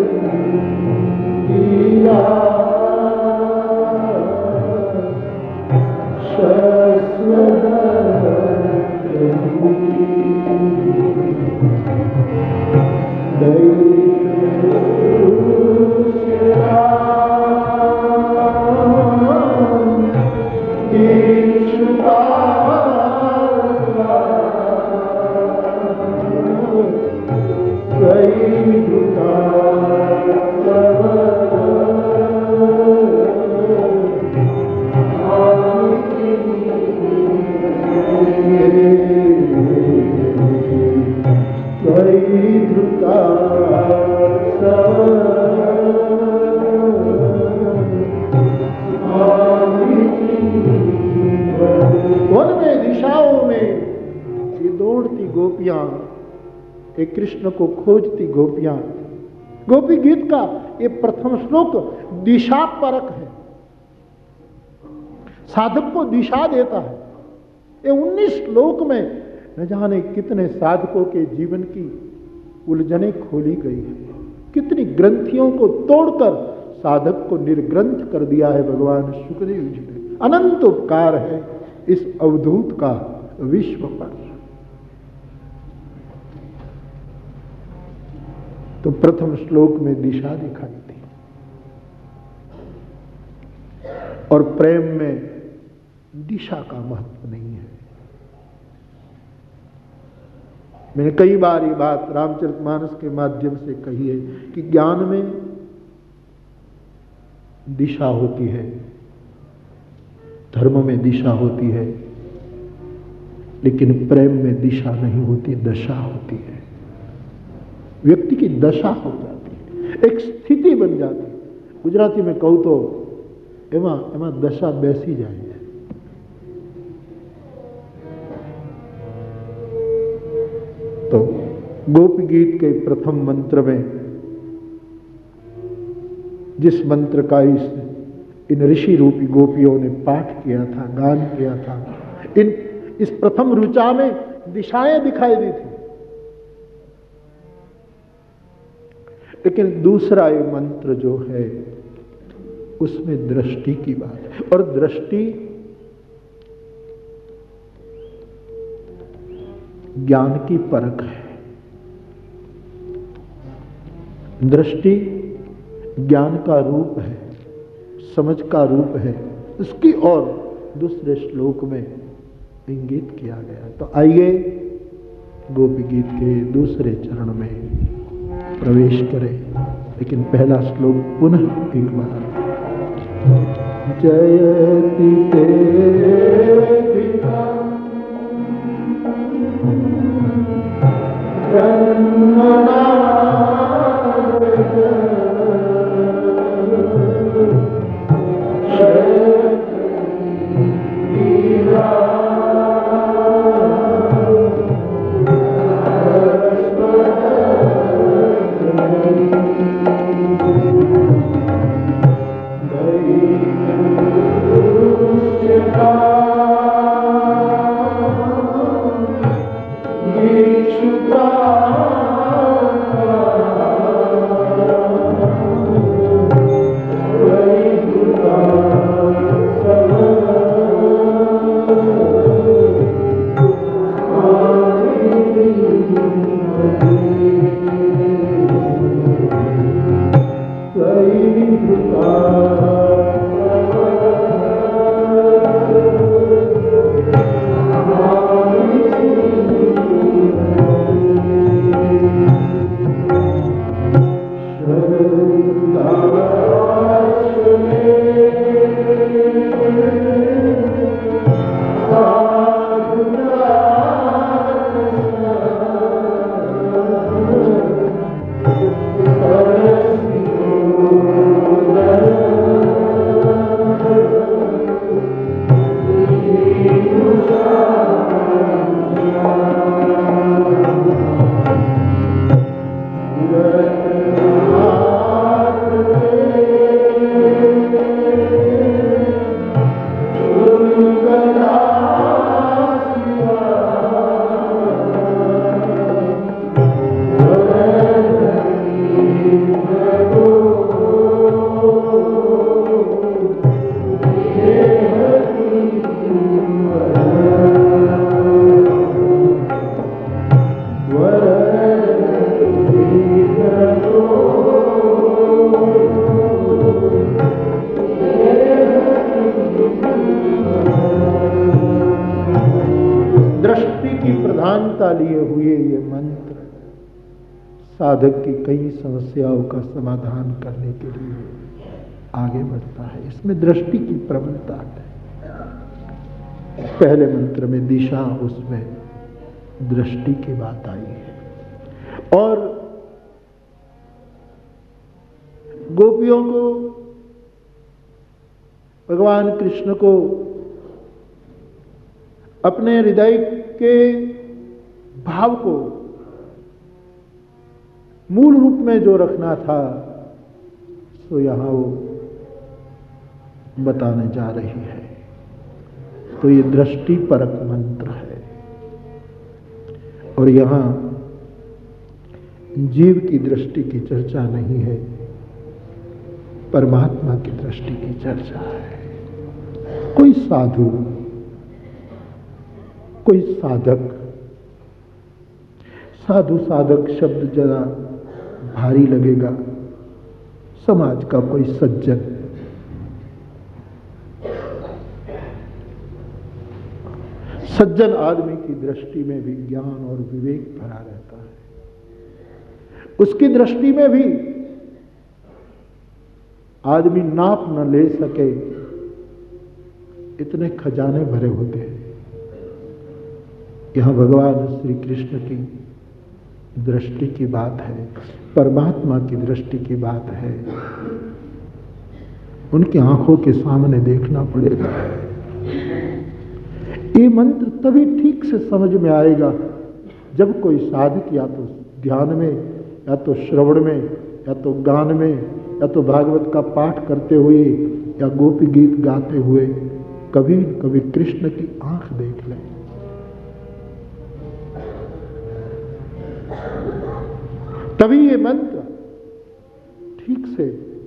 लीला शश्वत कृष्ण को खोजती गोपियां। गोपी गीत का ये प्रथम श्लोक दिशा परक है, साधक को दिशा देता है। ये उन्नीस श्लोक में न जाने कितने साधकों के जीवन की उलझने खोली गई है, कितनी ग्रंथियों को तोड़कर साधक को निर्ग्रंथ कर दिया है भगवान सुखदेव जी ने। अनंत उपकार है इस अवधूत का विश्व पर। तो प्रथम श्लोक में दिशा दिखाई दी, और प्रेम में दिशा का महत्व नहीं है। मैंने कई बार ये बात रामचरितमानस के माध्यम से कही है कि ज्ञान में दिशा होती है, धर्म में दिशा होती है, लेकिन प्रेम में दिशा नहीं होती, दशा होती है। व्यक्ति की दशा हो जाती है, एक स्थिति बन जाती है। गुजराती में कहूं तो एमा एमा दशा बेसी जाए। तो गोपी गीत के प्रथम मंत्र में जिस मंत्र का इस इन ऋषि रूपी गोपियों ने पाठ किया था, गान किया था, इन इस प्रथम ऋचा में दिशाएं दिखाई दी थी। लेकिन दूसरा ये मंत्र जो है उसमें दृष्टि की बात है, और दृष्टि ज्ञान की परख है। दृष्टि ज्ञान का रूप है, समझ का रूप है, उसकी और दूसरे श्लोक में इंगित किया गया। तो आइए गोपी गीत के दूसरे चरण में प्रवेश करें, लेकिन पहला श्लोक पुनः एक बार। जयति तेधिकम् जन्मना लिए हुए ये मंत्र साधक की कई समस्याओं का समाधान करने के लिए आगे बढ़ता है। इसमें दृष्टि की प्रबलता है। पहले मंत्र में दिशा, उसमें दृष्टि की बात आई है। और गोपियों को, भगवान कृष्ण को अपने हृदय के भाव को मूल रूप में जो रखना था, तो यहां वो बताने जा रही है। तो ये दृष्टि परक मंत्र है। और यहां जीव की दृष्टि की चर्चा नहीं है, परमात्मा की दृष्टि की चर्चा है। कोई साधु, कोई साधक, साधु साधक शब्द जरा भारी लगेगा। समाज का कोई सज्जन, सज्जन आदमी की दृष्टि में भी ज्ञान और विवेक भरा रहता है। उसकी दृष्टि में भी आदमी नाप न ले सके इतने खजाने भरे होते हैं। यहां भगवान श्री कृष्ण की दृष्टि की बात है, परमात्मा की दृष्टि की बात है। उनकी आंखों के सामने देखना पड़ेगा। ये मंत्र तभी ठीक से समझ में आएगा जब कोई साधक या तो ध्यान में, या तो श्रवण में, या तो गान में, या तो भागवत का पाठ करते हुए, या गोपी गीत गाते हुए कभी कभी कृष्ण की आंख देख ले। तभी ये मंत्र ठीक से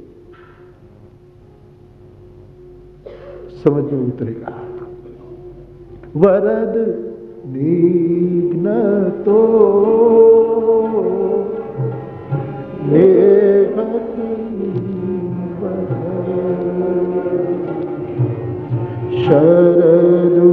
समझ में उतरेगा। वरद निघ्न तो शरदु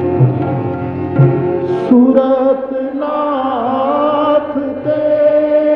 सूरत नाथ ते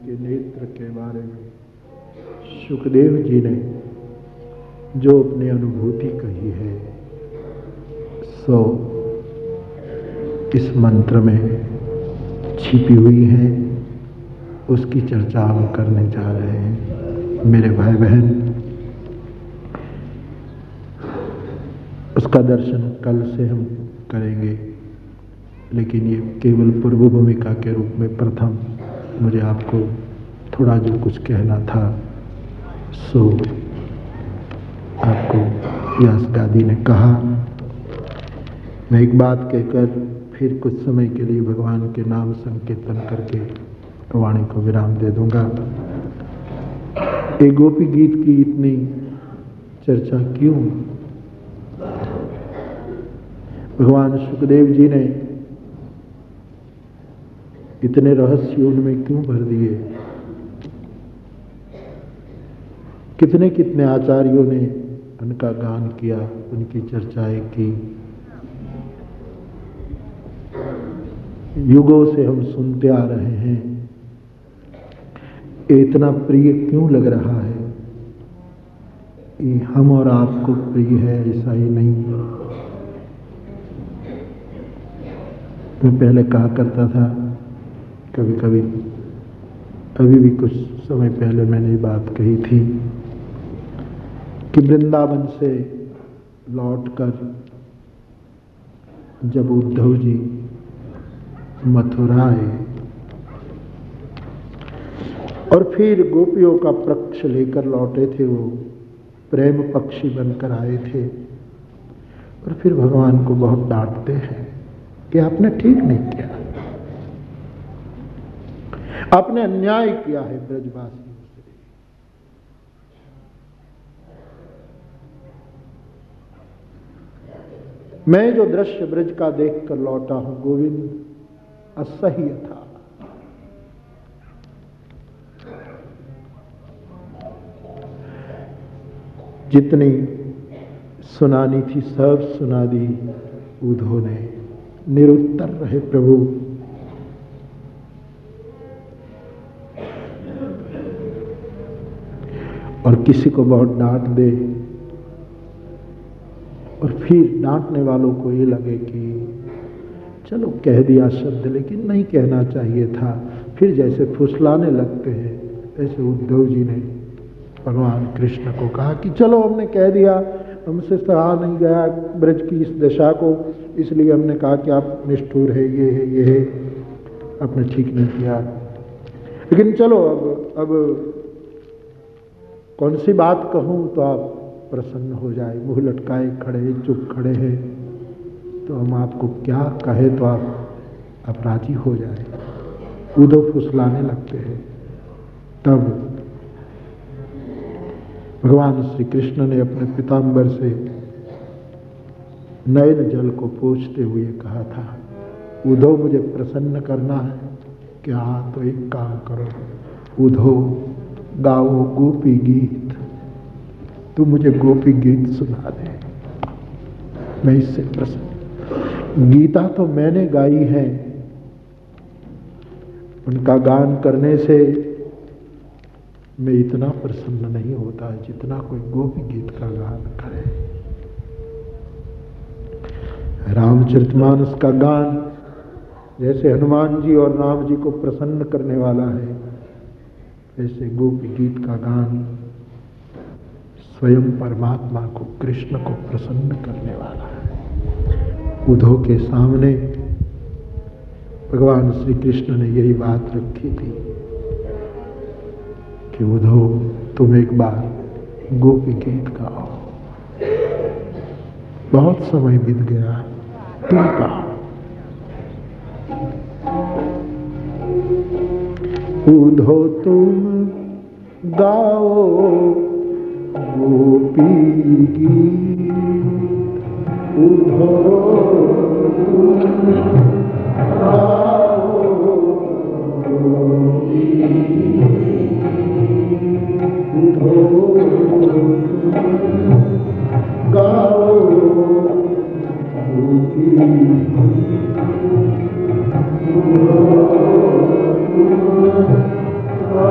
के नेत्र के बारे में सुखदेव जी ने जो अपनी अनुभूति कही है सो इस मंत्र में छिपी हुई है, उसकी चर्चा हम करने जा रहे हैं मेरे भाई बहन। उसका दर्शन कल से हम करेंगे, लेकिन ये केवल पूर्व भूमिका के रूप में प्रथम मुझे आपको थोड़ा जो कुछ कहना था सो आपको व्यास गादी ने कहा। मैं एक बात कहकर फिर कुछ समय के लिए भगवान के नाम संकीर्तन करके वाणी को विराम दे दूंगा। एक गोपी गीत की इतनी चर्चा क्यों? भगवान सुखदेव जी ने इतने रहस्य उनमें क्यों भर दिए? कितने कितने आचार्यों ने उनका गान किया, उनकी चर्चाएं की। युगों से हम सुनते आ रहे हैं, इतना प्रिय क्यों लग रहा है? ये हम और आपको प्रिय है ऐसा ही नहीं। मैं पहले कहा करता था, कभी कभी, अभी भी कुछ समय पहले मैंने ये बात कही थी कि वृंदावन से लौटकर जब उद्धव जी मथुरा आए और फिर गोपियों का पक्ष लेकर लौटे थे, वो प्रेम पक्षी बनकर आए थे और फिर भगवान को बहुत डांटते हैं कि आपने ठीक नहीं किया, आपने अन्याय किया है ब्रजवासियों से। मैं जो दृश्य ब्रज का देखकर लौटा हूं गोविंद, असह्य था। जितनी सुनानी थी सब सुना दी उद्धव ने, निरुत्तर रहे प्रभु। और किसी को बहुत डांट दे और फिर डांटने वालों को ये लगे कि चलो कह दिया शब्द, लेकिन नहीं कहना चाहिए था, फिर जैसे फुसलाने लगते हैं, ऐसे उद्धव जी ने भगवान कृष्ण को कहा कि चलो हमने कह दिया, हमसे सहा नहीं गया ब्रज की इस दशा को, इसलिए हमने कहा कि आप निष्ठुर है, ये है ये है, आपने ठीक नहीं किया। लेकिन चलो अब अब कौन सी बात कहूं तो आप प्रसन्न हो जाए, मुंह लटकाए खड़े चुप खड़े हैं, तो हम आपको क्या कहे तो आप आप राजी हो जाए। उद्धव फुसलाने लगते हैं। तब भगवान श्री कृष्ण ने अपने पीताम्बर से नयन जल को पोंछते हुए कहा था, उद्धव मुझे प्रसन्न करना है क्या? तो एक काम करो, उद्धव गाओ गोपी गीत, तू मुझे गोपी गीत सुना दे, मैं इससे प्रसन्न। गीता तो मैंने गाई है, उनका गान करने से मैं इतना प्रसन्न नहीं होता जितना कोई गोपी गीत का गान करे। रामचरितमानस का गान जैसे हनुमान जी और राम जी को प्रसन्न करने वाला है, ऐसे गोपी गीत का गान स्वयं परमात्मा को, कृष्ण को प्रसन्न करने वाला है। उद्धव के सामने भगवान श्री कृष्ण ने यही बात रखी थी कि उद्धव तुम एक बार गोपी गीत गाओ। बहुत समय बीत गया, तुम गाओ। उद्धव तुम गाओ गोपी गीत, उद्धव तुम गाओ गोपी गीत, उद्धव तुम गाओ गोपी गीत, उद्धव तुम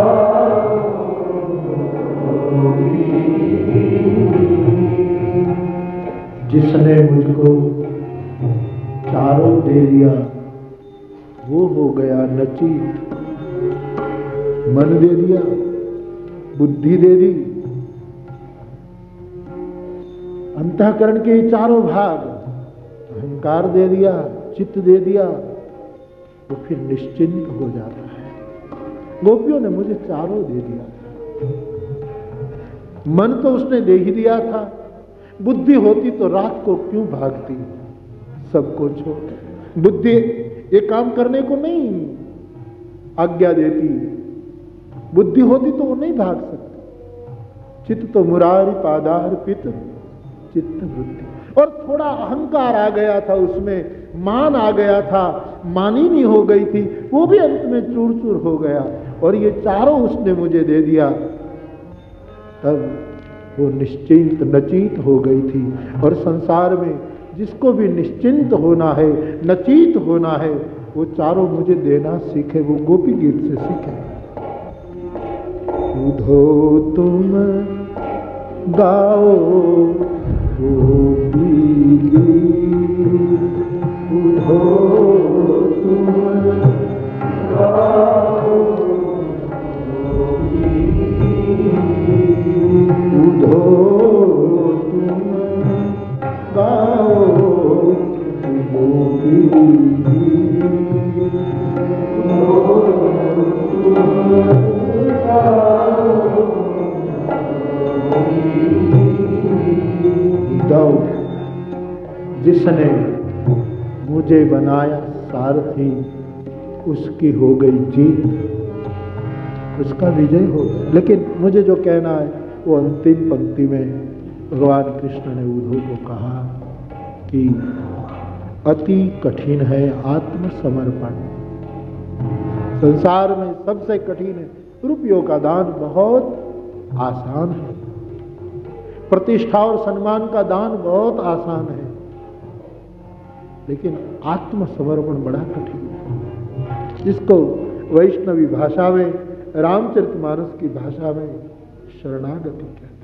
जिसने मुझको चारों दे दिया वो हो गया नचित। मन दे दिया, बुद्धि दे दी, अंतःकरण के ही चारों भाग, अहंकार दे दिया, चित्त दे दिया, तो फिर निश्चिंत हो जाता है। गोपियों ने मुझे चारों दे दिया था। मन तो उसने दे ही दिया था, बुद्धि होती तो रात को क्यों भागती सबको छोड़। बुद्धि ये काम करने को नहीं आज्ञा देती, बुद्धि होती तो वो नहीं भाग सकती। चित्त तो मुरारी पादार्पित चित्त बुद्धि। और थोड़ा अहंकार आ गया था उसमें, मान आ गया था, मानिनी हो गई थी, वो भी अंत में चूर चूर हो गया। और ये चारों उसने मुझे दे दिया, तब वो निश्चिंत नचित हो गई थी। और संसार में जिसको भी निश्चिंत होना है, नचित होना है, वो चारों मुझे देना सीखे, वो गोपी गीत से सीखे। उधो तुम गाओ गोपी गीत, उधो तुम गाओ गोपी गीत, उधो तुम गाओ गोपी गीत, उधो तुम दाऊद जिसने मुझे बनाया सारथी, उसकी हो गई जीत, उसका विजय हो गया। लेकिन मुझे जो कहना है वो अंतिम पंक्ति में भगवान कृष्ण ने उद्धव को कहा कि अति कठिन है आत्मसमर्पण। संसार में सबसे कठिन है, रुपयों का दान बहुत आसान है, प्रतिष्ठा और सम्मान का दान बहुत आसान है, लेकिन आत्मसमर्पण बड़ा कठिन है, जिसको वैष्णवी भाषा में, रामचरितमानस की भाषा में शरणागति कहते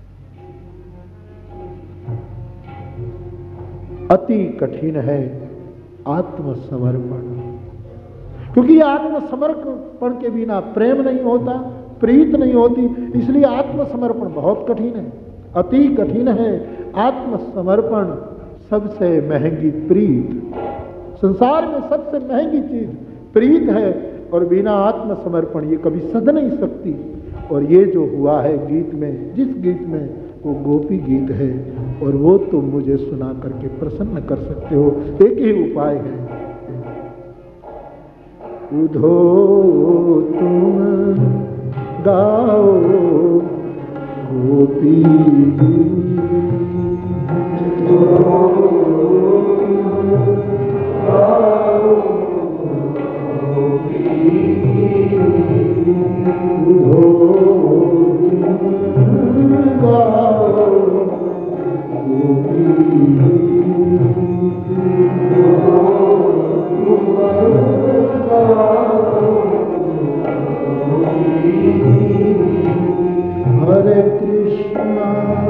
हैं। अति कठिन है आत्मसमर्पण, क्योंकि आत्मसमर्पण के बिना प्रेम नहीं होता, प्रीत नहीं होती, इसलिए आत्मसमर्पण बहुत कठिन है। अति कठिन है आत्मसमर्पण, सबसे महंगी प्रीत। संसार में सबसे महंगी चीज प्रीत है, और बिना आत्मसमर्पण ये कभी सध नहीं सकती। और ये जो हुआ है गीत में, जिस गीत में, वो गोपी गीत है, और वो तुम मुझे सुना करके प्रसन्न कर सकते हो। एक ही उपाय है, उधो तुम गाओ गोपी गीत, गाओ गोपी गीत, उधो तुम गाओ गोपी गीत, हरे कृष्णा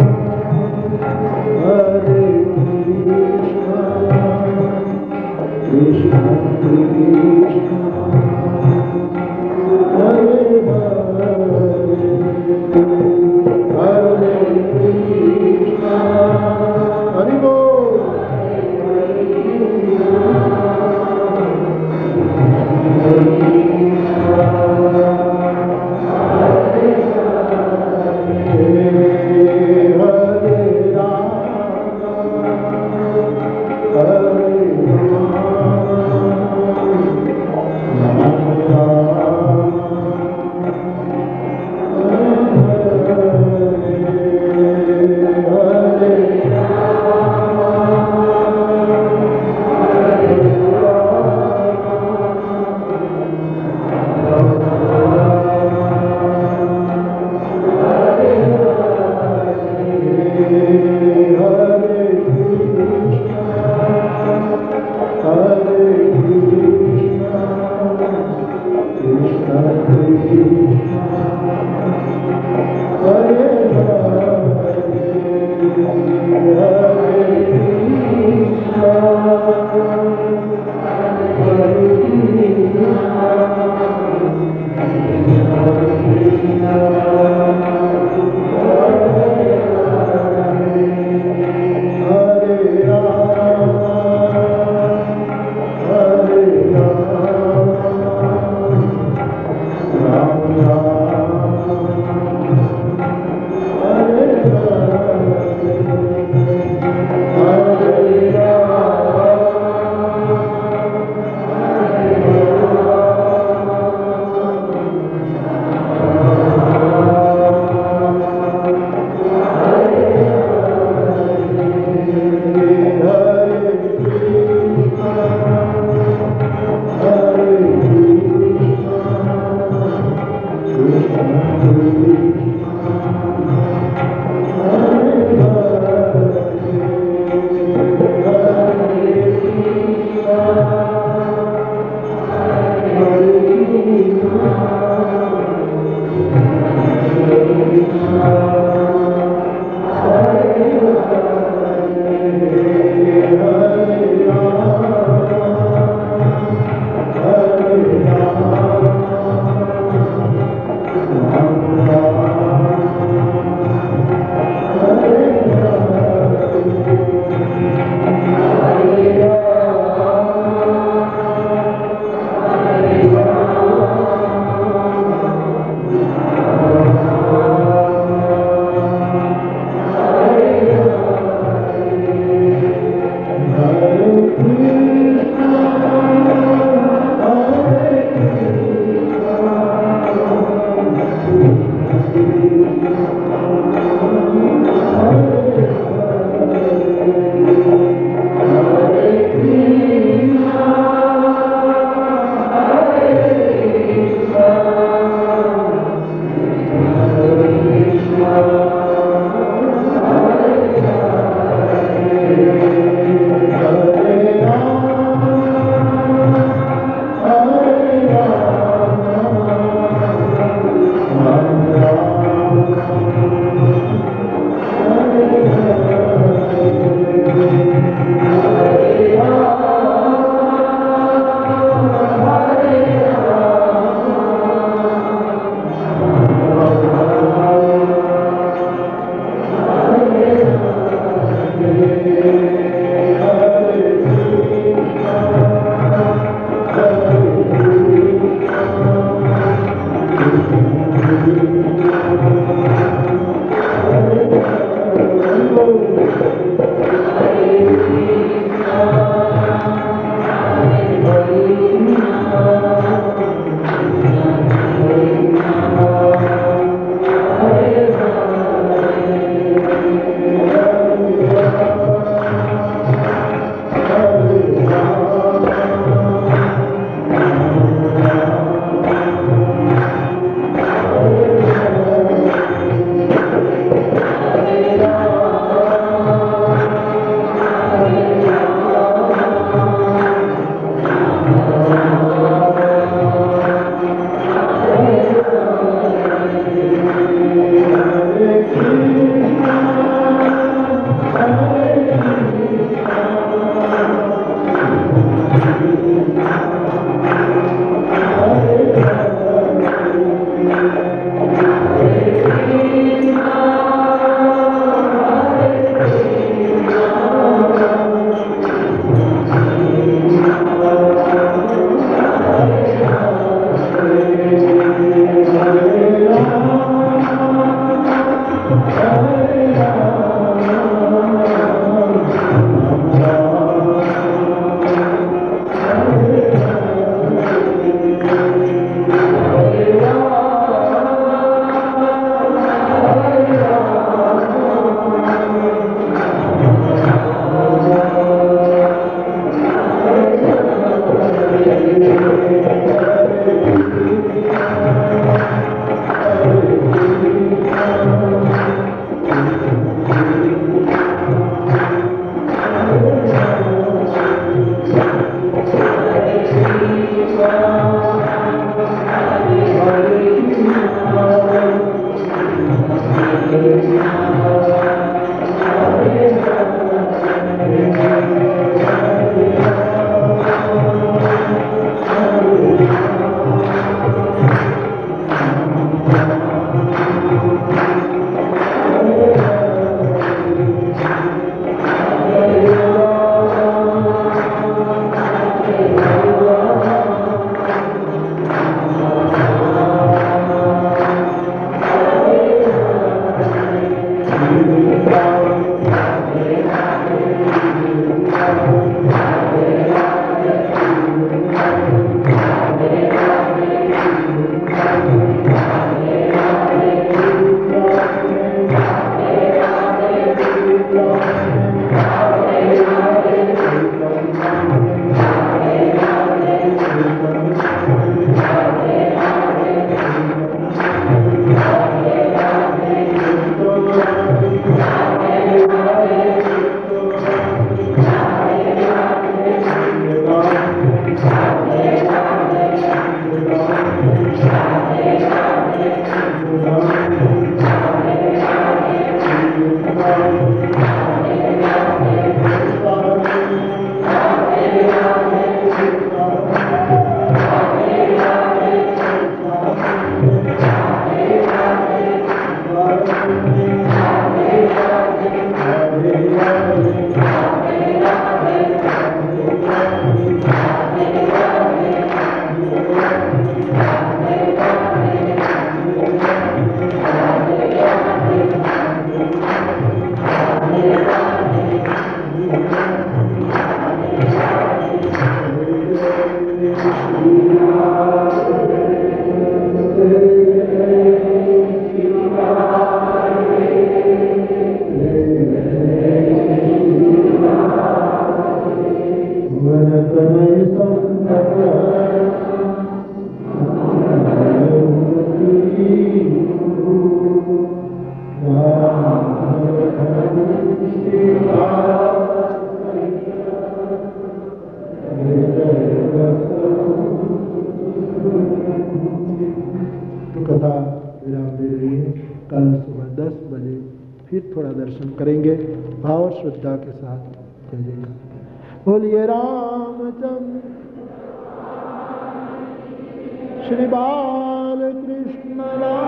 कथा विराम दे रही है। कल सुबह दस बजे फिर थोड़ा दर्शन करेंगे भाव श्रद्धा के साथ। जय जय। बोलिए रामचंद्र श्री बाल कृष्ण।